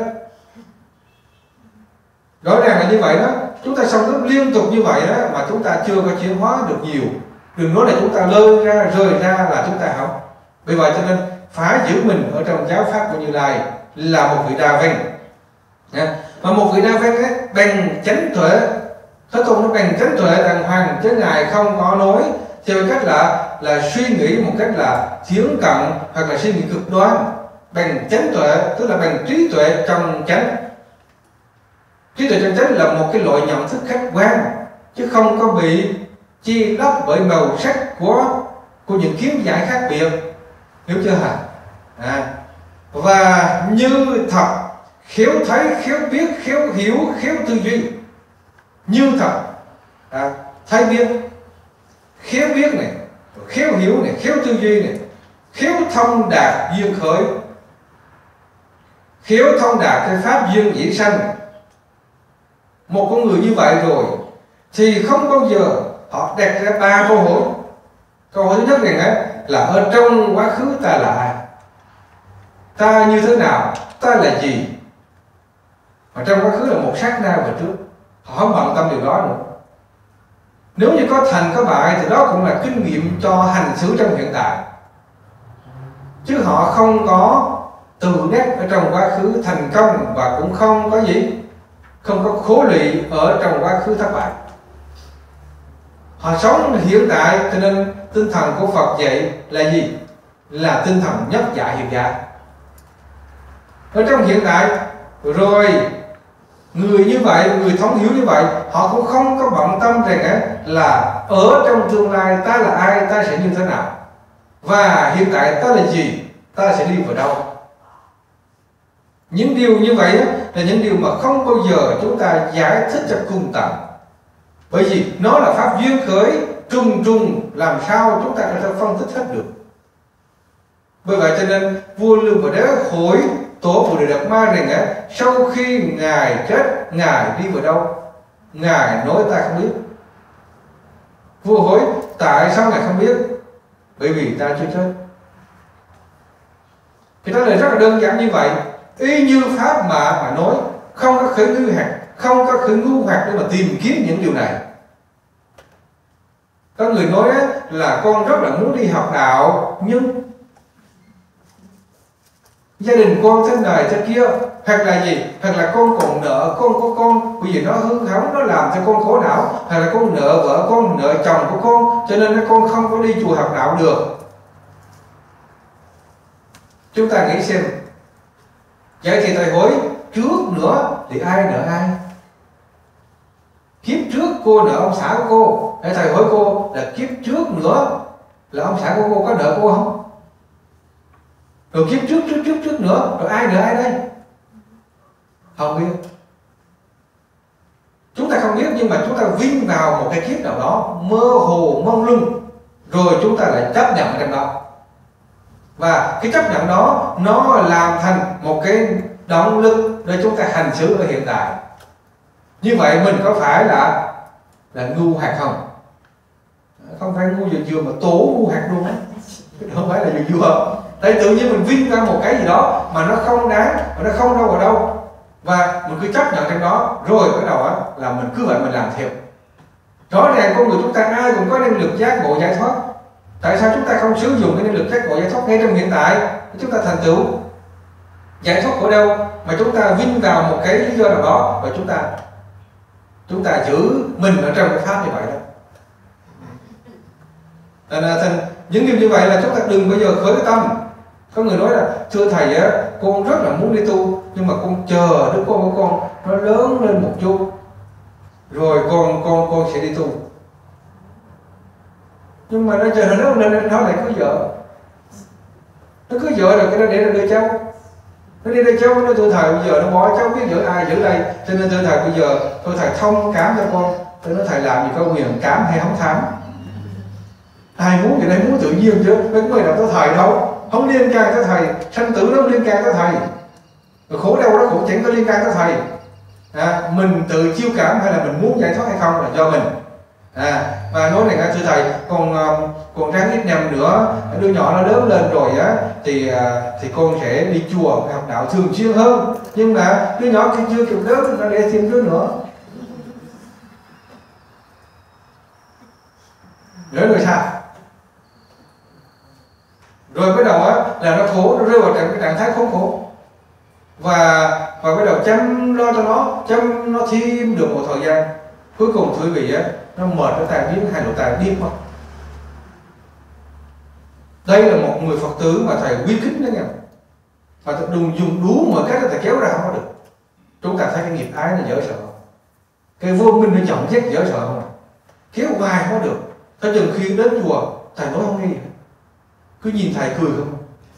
Rõ ràng là như vậy đó. Chúng ta sống nước liên tục như vậy đó mà chúng ta chưa có chuyển hóa được nhiều. Đừng nói là chúng ta rơi ra là chúng ta không. Vì vậy cho nên phải giữ mình ở trong giáo pháp của Như Lai là một vị đa văn. Mà một vị đa văn ấy, bằng chánh tuệ, Thế Tôn nó bằng chánh tuệ đàng hoàng, chứ Ngài không có nói theo cách là suy nghĩ một cách là thiến cận hoặc là suy nghĩ cực đoan. Bằng chánh tuệ tức là bằng trí tuệ trong chánh. Trí tuệ trong chánh là một cái loại nhận thức khách quan, chứ không có bị chi lấp bởi màu sắc của những kiến giải khác biệt. Hiểu chưa hả? Và như thật, khéo thấy, khéo biết, khéo hiểu, khéo tư duy. Như thật, thấy biết, khéo biết này, khéo hiểu này, khéo tư duy này, khéo thông đạt duyên khởi, khéo thông đạt cái pháp duyên dĩ sanh. Một con người như vậy rồi thì không bao giờ họ đặt ra 3 câu hỏi. Câu hỏi thứ nhất này là ở trong quá khứ ta là ai, ta như thế nào, ta là gì. Mà trong quá khứ là một sát na về trước, họ không bận tâm điều đó nữa. Nếu như có thành có bại thì đó cũng là kinh nghiệm cho hành xử trong hiện tại, chứ họ không có từ nét ở trong quá khứ thành công, và cũng không có gì, không có khổ lụy ở trong quá khứ thất bại. Họ sống hiện tại, cho nên tinh thần của Phật dạy là gì? Là tinh thần nhất dạ hiện dạ. Ở trong hiện tại rồi, người như vậy, người thấu hiểu như vậy, họ cũng không có bận tâm rằng là ở trong tương lai ta là ai, ta sẽ như thế nào, và hiện tại ta là gì, ta sẽ đi vào đâu. Những điều như vậy là những điều mà không bao giờ chúng ta giải thích cho cùng tận, bởi vì nó là pháp duyên khởi trùng trùng, làm sao chúng ta có thể phân tích hết được. Bởi vậy cho nên vua Lương Bồ Đế hỏi Tổ Bồ Đề Đạt Ma rằng sau khi Ngài chết, Ngài đi vào đâu? Ngài nói ta không biết. Vua hỏi tại sao Ngài không biết? Bởi vì ta chưa chết. Thì trả lời rất là đơn giản như vậy. Y như pháp mà nói, không có khởi ngư hạt, không có khởi ngu hoặc để mà tìm kiếm những điều này. Có người nói là con rất là muốn đi học đạo, nhưng gia đình con thế này thế kia, hoặc là gì, hoặc là con còn nợ con của con, bởi vì nó hư hỏng, nó làm cho con khổ não, hoặc là con nợ vợ con, nợ chồng của con, cho nên con không có đi chùa học đạo được. Chúng ta nghĩ xem, vậy thì thầy hỏi trước nữa thì ai nợ ai? Kiếp trước cô nợ ông xã của cô, để thầy hỏi cô là kiếp trước nữa là ông xã của cô có nợ cô không? Rồi kiếp trước nữa, rồi ai nợ ai đây? Không biết. Chúng ta không biết, nhưng mà chúng ta vin vào một cái kiếp nào đó mơ hồ mông lung, rồi chúng ta lại chấp nhận trong đó. Và cái chấp nhận đó nó làm thành một cái động lực để chúng ta hành xử ở hiện tại. Như vậy mình có phải là ngu hạt không? Không phải ngu vừa mà tổ ngu hạt luôn á. Không phải là vừa. Tại tự nhiên mình vin ra một cái gì đó mà nó không đáng, mà nó không đâu vào đâu, và mình cứ chấp nhận trong đó, rồi bắt đầu là mình cứ vậy mình làm theo. Rõ ràng con người chúng ta ai cũng có năng lực giác ngộ giải thoát. Tại sao chúng ta không sử dụng cái năng lực giác ngộ giải thoát ngay trong hiện tại để chúng ta thành tựu giải thoát ở đâu, mà chúng ta vin vào một cái lý do nào đó, và chúng ta giữ mình ở trong cái pháp như vậy đó. Thành những điều như vậy là chúng ta đừng bao giờ khởi tâm. Có người nói là thưa thầy con rất là muốn đi tu, nhưng mà con chờ đứa con của con nó lớn lên một chút, rồi con sẽ đi tu. Nhưng mà nó chờ nó lên nó lại có vợ, nó có vợ rồi cái nó để nó đưa cháu, nó đi đây cháu, nó thưa thầy bây giờ nó bỏ cháu biết giữ ai giữ đây, cho nên thưa thầy bây giờ thưa thầy thông cảm cho con. Tôi nói thầy làm gì có quyền cảm hay không thám, ai muốn thì đây muốn tự nhiên chứ, mấy người nào tới thầy đâu, không liên can tới thầy, sanh tử nó không liên can tới thầy. Rồi khổ đau đó cũng chẳng có liên can tới thầy. Mình tự chiêu cảm hay là mình muốn giải thoát hay không là do mình. Và nói này thưa thầy, còn ráng ít năm nữa đứa nhỏ nó lớn lên rồi á thì con sẽ đi chùa học đạo thường xuyên hơn. Nhưng mà đứa nhỏ kia chưa kịp lớn nó để thêm đứa nữa. Lớn rồi sao? Rồi bắt đầu á là nó khổ, nó rơi vào cái trạng thái khốn khổ. Và bắt đầu chăm lo cho nó, chăm nó thêm được một thời gian. Cuối cùng quý vị á, nó mệt, nó tai biến, hai lỗ tai điếc mất. Đây là một người Phật tử mà thầy quý kính đó nha. Mà thầy dùng đủ mọi cách để thầy kéo ra không có được. Chúng ta thấy cái nghiệp ái nó dở sợ không? Cái vô minh nó chồng chết dở sợ không? Kéo hoài không có được. Thế chừng khi đến chùa, thầy nói không nghe gì. Cứ nhìn thầy cười không?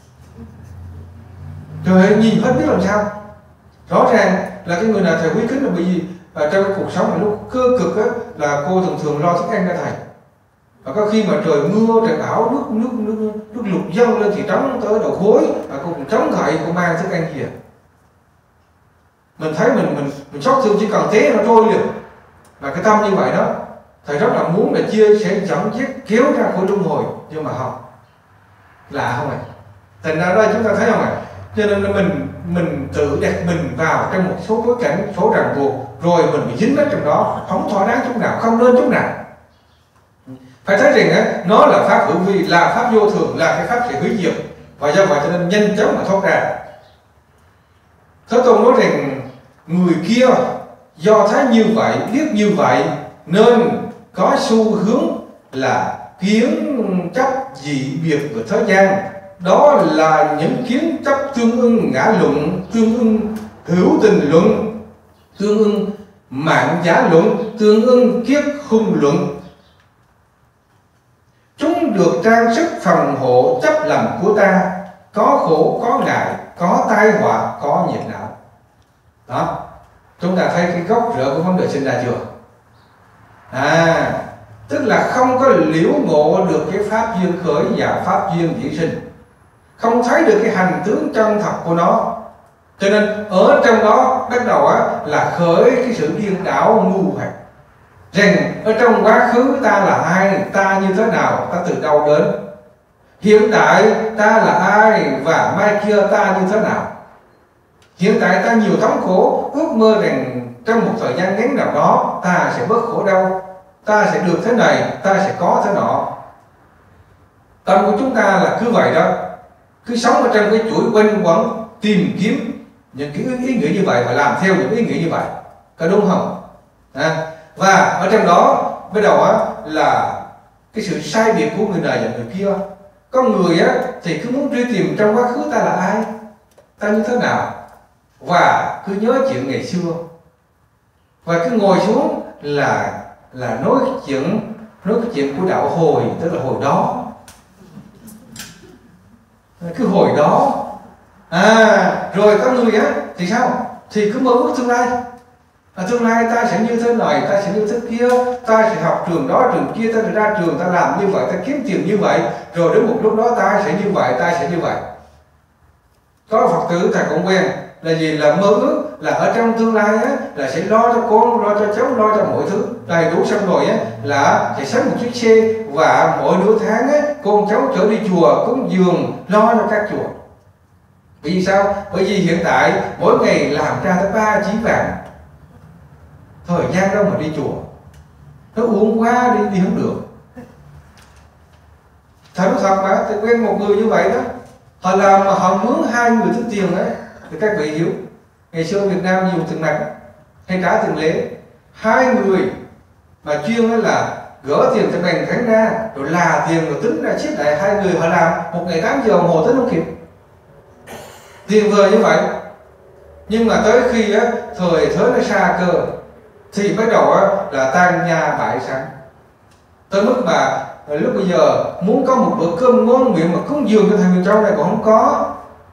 Trời ơi, nhìn hết biết làm sao. Rõ ràng là cái người nào thầy quý kính là bởi vì trong cái cuộc sống mà lúc cơ cực á, là cô thường lo thức ăn cho thầy. Và có khi mà trời mưa, trời bão, nước lụt dâng lên thì trống tới đầu gối, và cô cũng chống thầy, cô mang thức ăn gì à. Mình thấy mình xót thương, chỉ cần thế nó trôi liền. Và cái tâm như vậy đó, thầy rất là muốn là chia sẻ dẫn dắt kéo ra khỏi luân hồi, nhưng mà không. Lạ không ạ? Thành ra đây chúng ta thấy không ạ? Cho nên là mình tự đặt mình vào trong một số bối cảnh, số ràng buộc, rồi mình bị dính ở trong đó, không thỏa đáng chút nào, không nên chút nào. Phải thấy rằng á, nó là pháp hữu vi, là pháp vô thường, là cái pháp sẽ hủy diệt, và do vậy cho nên nhanh chóng mà thoát ra. Thế Tôn nói rằng người kia do thấy như vậy, biết như vậy, nên có xu hướng là kiến chấp dị biệt của thế gian. Đó là những kiến chấp tương ưng ngã luận, tương ưng hữu tình luận, tương ưng mạng giả luận, tương ưng kiết khung luận. Chúng được trang sức phòng hộ chấp lầm của ta, có khổ, có ngại, có tai họa, có nhiệt não. Đó, chúng ta thấy cái gốc rễ của vấn đề sinh ra chưa? Tức là không có liễu ngộ được cái pháp duyên khởi và pháp duyên diễn sinh, không thấy được cái hành tướng chân thật của nó. Cho nên ở trong đó bắt đầu á là khởi cái sự điên đảo ngu hoặc rằng ở trong quá khứ ta là ai, ta như thế nào, ta từ đâu đến, hiện tại ta là ai và mai kia ta như thế nào. Hiện tại ta nhiều thống khổ, ước mơ rằng trong một thời gian ngắn nào đó ta sẽ bớt khổ đau, ta sẽ được thế này, ta sẽ có thế nọ. Tâm của chúng ta là cứ vậy đó, cứ sống ở trong cái chuỗi quanh quẩn tìm kiếm những cái ý nghĩa như vậy và làm theo những ý nghĩa như vậy, có đúng không? Và ở trong đó bắt đầu á là cái sự sai biệt của người này và người kia. Có người á thì cứ muốn truy tìm trong quá khứ ta là ai, ta như thế nào, và cứ nhớ chuyện ngày xưa, và cứ ngồi xuống là nói cái chuyện của đạo hồi, tức là hồi đó, cứ hồi đó. Rồi có người á thì sao? Thì cứ mơ ước tương lai. Tương lai ta sẽ như thế này, ta sẽ như thế kia, ta sẽ học trường đó, trường kia, ta sẽ ra trường, ta làm như vậy, ta kiếm tiền như vậy, rồi đến một lúc đó ta sẽ như vậy, ta sẽ như vậy. Có Phật tử thầy cũng quen là gì? Là mơ ước là ở trong tương lai á là sẽ lo cho con, lo cho cháu, lo cho mọi thứ đầy đủ, xong rồi á là sẽ sắm một chiếc xe, và mỗi nửa tháng á con cháu chở đi chùa cúng dường, lo cho các chùa. Bởi vì sao? Bởi vì hiện tại mỗi ngày làm ra tới 3 chỉ vàng, thời gian đâu mà đi chùa, nó uống quá đi không được. Thật mà, tôi quen một người như vậy đó, họ làm mà họ mướn 2 người tính tiền đấy. Thì các vị hiểu, ngày xưa Việt Nam dùng tiền mặt hay trả tiền lẻ, 2 người mà chuyên là gỡ tiền cho ngành tháng ra, rồi là tiền rồi tính ra xếp lại, 2 người họ làm một ngày 8 giờ đồng hồ tính không kịp, tiền vừa như vậy. Nhưng mà tới khi á thời thế nó xa cơ thì bắt đầu á là tan nhà bại sản, tới mức mà lúc bây giờ muốn có một bữa cơm ngon miệng mà cúng dường cho thầy Miền Châu này còn không có.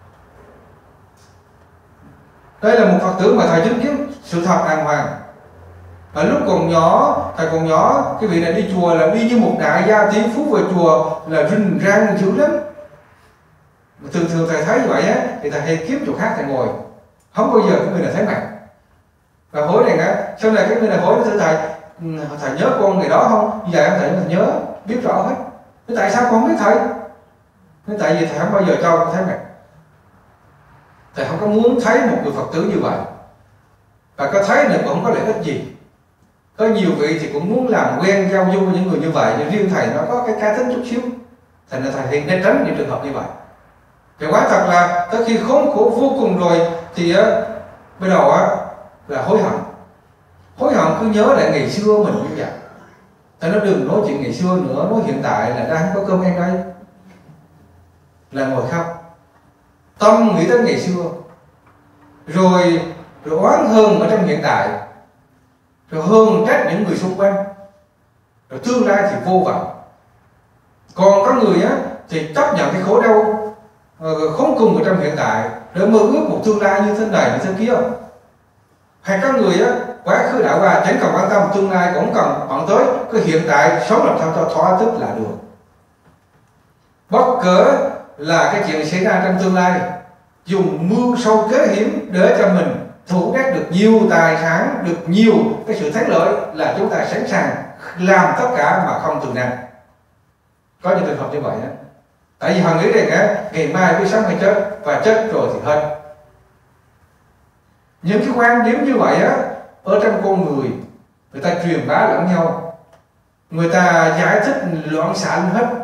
Đây là một Phật tử mà thầy chứng kiến sự thật đàng hoàng. Ở lúc còn nhỏ, thầy còn nhỏ, cái vị này đi chùa là đi như một đại gia tỷ phú về chùa là rình rang dữ lắm. Thường thầy thấy như vậy á thì thầy hay kiếm chỗ khác thầy ngồi. không bao giờ cái người này thấy mặt. Và hối rằng á, sau này cái người này hối thưa thầy nhớ con ngày đó không? Giờ em thầy nhớ, biết rõ hết. Thế tại sao con không biết thầy? Thế tại vì thầy không bao giờ cho con thấy mặt. Thầy không có muốn thấy một người Phật tử như vậy. Và có thấy nữa cũng không có lợi ích gì. Có nhiều vị thì cũng muốn làm quen giao du với những người như vậy, nhưng riêng thầy nó có cái cá tính chút xíu, thành ra thầy nên tránh những trường hợp như vậy. Thì quả thật là tới khi khốn khổ vô cùng rồi thì bắt đầu là hối hận. Hối hận cứ nhớ lại ngày xưa mình như vậy. Thì nó đừng nói chuyện ngày xưa nữa, nói hiện tại là đang có cơm ăn đây, là ngồi khóc, tâm nghĩ tới ngày xưa, rồi oán hờn ở trong hiện tại, rồi hờn trách những người xung quanh, rồi tương lai thì vô vọng. Còn có người thì chấp nhận cái khổ đau khốn cùng ở trong hiện tại để mơ ước một tương lai như thế này như thế kia. Hay có người quá khứ đã qua chẳng cần quan tâm tương lai, cũng cần bận tới cái hiện tại sống làm sao cho thỏa thích là được. Bất cỡ là cái chuyện xảy ra trong tương lai, dùng mưu sâu kế hiểm để cho mình thu đạt được nhiều tài sản, được nhiều cái sự thắng lợi, là chúng ta sẵn sàng làm tất cả mà không từ năng. Có những trường hợp như vậy đó. Tại vì họ nghĩ rằng ngày mai biết sống hay chết, và chết rồi thì hết. Những cái quan điểm như vậy ở trong con người, người ta truyền bá lẫn nhau, người ta giải thích loạn xạ lên hết.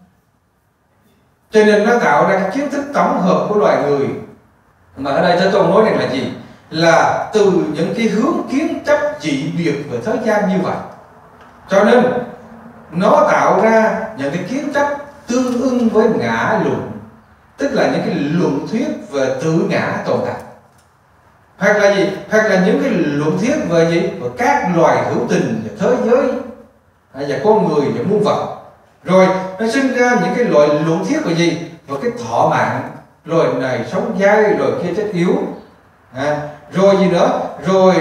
Cho nên nó tạo ra cái kiến thức tổng hợp của loài người. Mà ở đây Thế Tôn nói rằng là gì? Là từ những cái hướng kiến chấp dị biệt về thế gian như vậy, cho nên nó tạo ra những cái kiến chấp tương ưng với ngã luận, tức là những cái luận thuyết về tự ngã tồn tại. Hoặc là gì? Hoặc là những cái luận thuyết về gì? Về các loài hữu tình, về thế giới, và con người, và muôn vật. Rồi nó sinh ra những cái loại luận thuyết về gì? Về cái thọ mạng, loài này sống dai, loài kia chết yếu. Rồi gì nữa? Rồi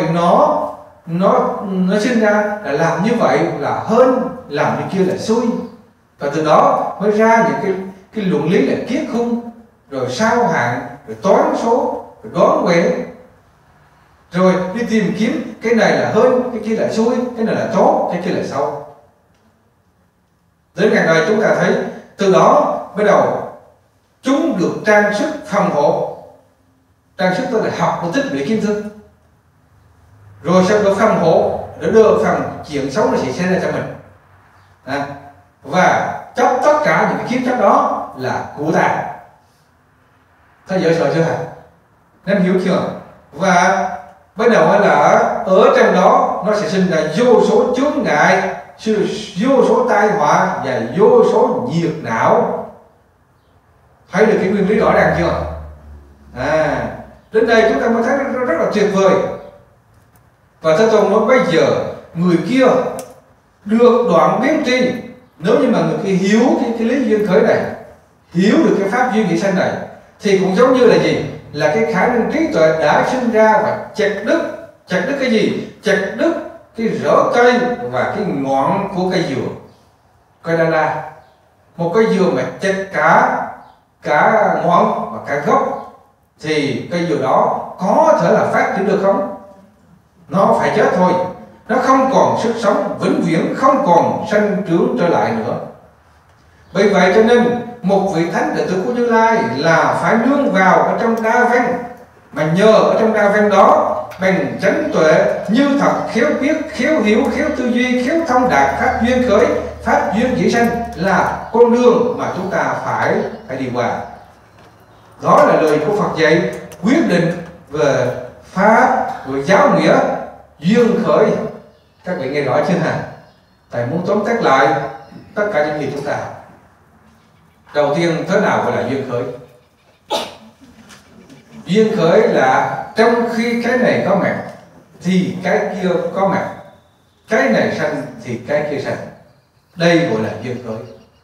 nó sinh ra là làm như vậy là hơn, làm như kia là xui. Và từ đó mới ra những cái luận lý là kiết khung, rồi sao hạn, rồi toán số, rồi đoán huệ, rồi đi tìm kiếm cái này là hơn, cái kia là xui, cái này là tốt, cái kia là xấu. Đến ngày nay chúng ta thấy từ đó bắt đầu chúng được trang sức phòng hộ. Trang sức tôi là học và tích lũy kiến thức, rồi sau đó phòng hộ để đưa phần chuyện xấu nó sẽ xảy ra cho mình, và chấp tất cả những cái kiến chấp đó là của ta. Thấy dễ sợ chưa hả? Nên hiểu chưa? Và bắt đầu là ở trong đó nó sẽ sinh ra vô số chướng ngại, vô số tai họa và vô số nhiệt não. Thấy được cái nguyên lý rõ ràng chưa? Đến đây chúng ta mới thấy rất là tuyệt vời. Và Thế Tôn nói bây giờ người kia được đoạn biến tri. Nếu như mà người kia hiểu cái lý duyên khởi này, hiểu được cái pháp duyên hiện sanh này, thì cũng giống như là gì? Là cái khả năng trí tuệ đã sinh ra và chặt đứt cái gì? Chặt đứt cái rễ cây và cái ngọn của cây dừa, cây đa la. Một cây dừa mà chặt cả ngọn và cả gốc, thì cây dừa đó có thể là phát triển được không? Nó phải chết thôi. Nó không còn sức sống vĩnh viễn, không còn sanh trưởng trở lại nữa. Bởi vậy cho nên một vị thánh đệ tử của Như Lai là phải nương vào ở trong đa văn, mà nhờ ở trong đa văn đó bằng chánh tuệ như thật, khéo biết, khéo hiểu, khéo tư duy, khéo thông đạt pháp duyên khởi, pháp duyên dĩ sanh là con đường mà chúng ta phải đi qua. Đó là lời của Phật dạy quyết định về pháp, về giáo nghĩa duyên khởi. Các vị nghe rõ chưa hả? Thầy muốn tóm tắt lại tất cả những gì chúng ta học. Đầu tiên, thế nào gọi là duyên khởi? Duyên khởi là trong khi cái này có mặt thì cái kia có mặt, cái này sanh thì cái kia sanh. Đây gọi là duyên khởi.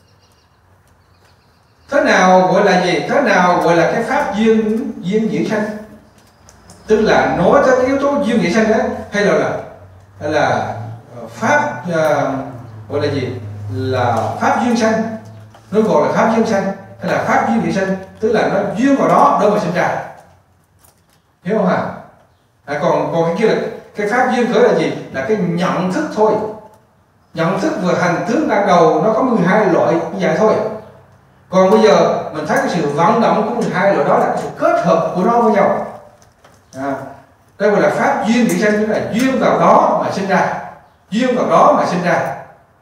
Thế nào gọi là gì? Thế nào gọi là cái pháp duyên dĩ sanh? Tức là nói tới cái yếu tố duyên dĩ sanh đó, hay là pháp gọi là gì? Là pháp duyên sanh. Nó gọi là pháp duyên sanh hay là pháp duyên dĩ sanh, tức là nó duyên vào đó để mà sinh ra. hiểu không ạ? Còn cái kia là cái pháp duyên khởi là gì? Là cái nhận thức thôi. Nhận thức vừa hành tướng ban đầu nó có 12 loại như vậy thôi. Còn bây giờ mình thấy cái sự vận động của 12 loại đó là cái sự kết hợp của nó với nhau. Đây gọi là pháp duyên bị sanh, tức là duyên vào đó mà sinh ra, duyên vào đó mà sinh ra.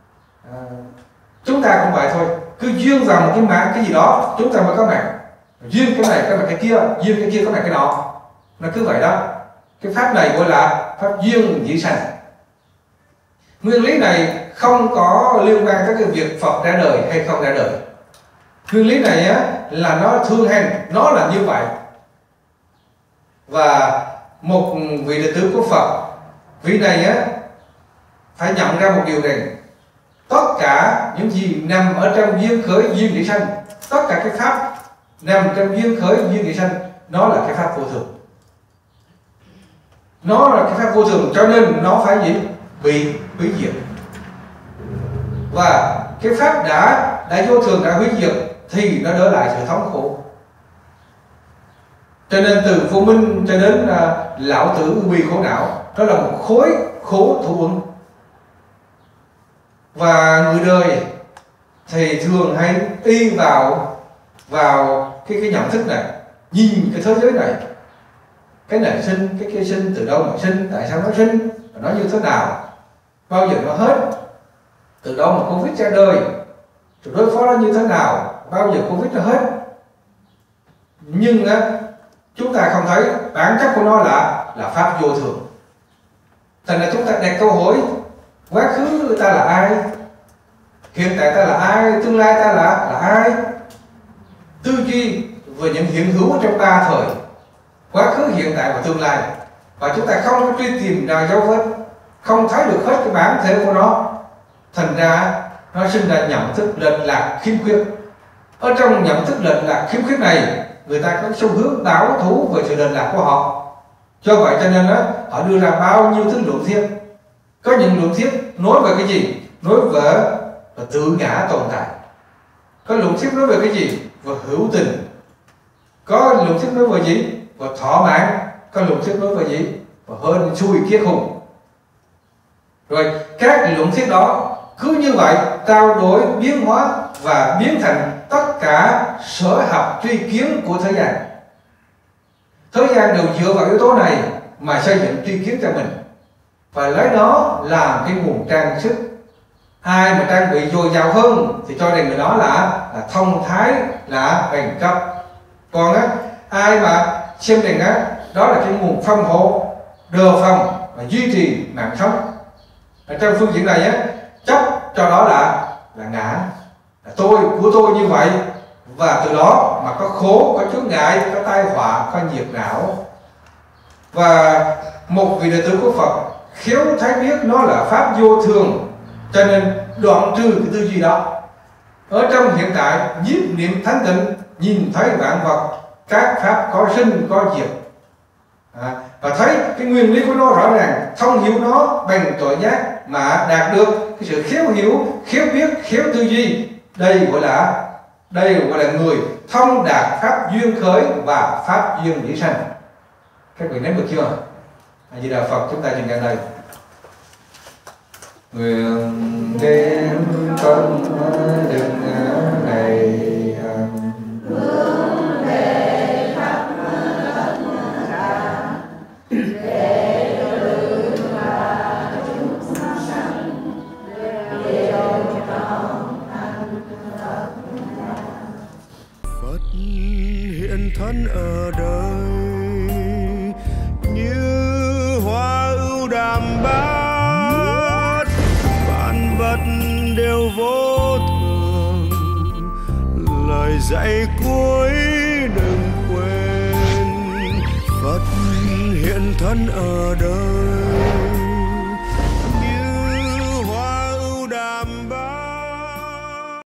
Chúng ta cũng vậy thôi, cứ duyên vào một cái gì đó chúng ta mới có mặt. Duyên cái này có mặt cái kia, duyên cái kia có mặt cái nọ, nó cứ vậy đó. Cái pháp này gọi là pháp duyên dĩ sanh. Nguyên lý này không có liên quan tới cái việc Phật ra đời hay không ra đời. Nguyên lý này á, là nó thường hành, nó là như vậy. Và một vị đệ tử của Phật, vị này á, phải nhận ra một điều này: tất cả những gì nằm ở trong duyên khởi duyên dĩ sanh, tất cả cái pháp nằm trong duyên khởi duyên dĩ sanh, nó là cái pháp vô thường. Nó là cái pháp vô thường, cho nên nó phải gì? Bị hủy diệt. Và cái pháp đã vô thường, đã hủy diệt thì nó đỡ lại sự thống khổ. Cho nên từ vô minh cho đến lão tử quy khổ não, đó là một khối khổ thủ uẩn. Và người đời thì thường hay y vào cái nhận thức này, nhìn cái thế giới này, cái này sinh, cái kia sinh, từ đâu mà sinh, tại sao nó sinh, nó như thế nào, bao giờ nó hết, từ đâu mà Covid ra đời, rồi đối phó nó như thế nào, bao giờ Covid nó hết. Nhưng á, chúng ta không thấy bản chất của nó là pháp vô thường. Thành ra chúng ta đặt câu hỏi: quá khứ ta là ai, hiện tại ta là ai, tương lai ta là ai? Tư duy về những hiện hữu trong ba thời, quá khứ, hiện tại và tương lai, và chúng ta không có truy tìm ra dấu vết, không thấy được hết cái bản thể của nó. Thành ra nó sinh ra nhận thức lệch lạc khiếm khuyết. Ở trong nhận thức lệch lạc khiếm khuyết này, người ta có xu hướng đảo thú về sự lệch lạc của họ. Do vậy cho nên họ đưa ra bao nhiêu thứ luận thuyết. Có những luận thuyết nói về cái gì? Nói về tự ngã tồn tại. Có luận thuyết nói về cái gì? Về hữu tình. Có luận thuyết nói về gì? Về thỏa mãn. Có luận thuyết nói về gì? Về hên xui kiết hùng. Rồi các luận thuyết đó cứ như vậy trao đổi, biến hóa và biến thành tất cả sở học tri kiến của thế gian. Thế gian đều dựa vào yếu tố này mà xây dựng tri kiến cho mình, và lấy nó làm cái nguồn trang sức. Ai mà trang bị dồi dào hơn thì cho rằng người đó là thông thái, là bền cấp. Còn ai mà xem rằng đó là cái nguồn phong hộ, đề phòng và duy trì mạng sống. Ở trong phương diện này chấp cho đó là ngã, là tôi của tôi như vậy, và từ đó mà có khổ, có chướng ngại, có tai họa, có nhiệt não. Và một vị đệ tử của Phật khéo thấy biết nó là pháp vô thường, cho nên đoạn trừ cái tư duy đó. Ở trong hiện tại, nhiếp niệm thanh tịnh, nhìn thấy vạn vật, các pháp có sinh có diệt, và thấy cái nguyên lý của nó rõ ràng, thông hiểu nó bằng tuệ giác mà đạt được cái sự khéo hiểu, khéo biết, khéo tư duy. Đây gọi là người thông đạt pháp duyên khởi và pháp duyên dĩ sanh. Các vị nắm được chưa? Di Đà Phật, chúng ta dừng ở đây. Nguyện đem công đức này hướng về khắp tất cả đệ tử và chúng sanh đều trong thành Phật. Phật hiện thân ở đời như hoa ưu đàm bát, vạn vật đều vô thường, lời dạy cuối đừng quên. Phật hiện thân ở đời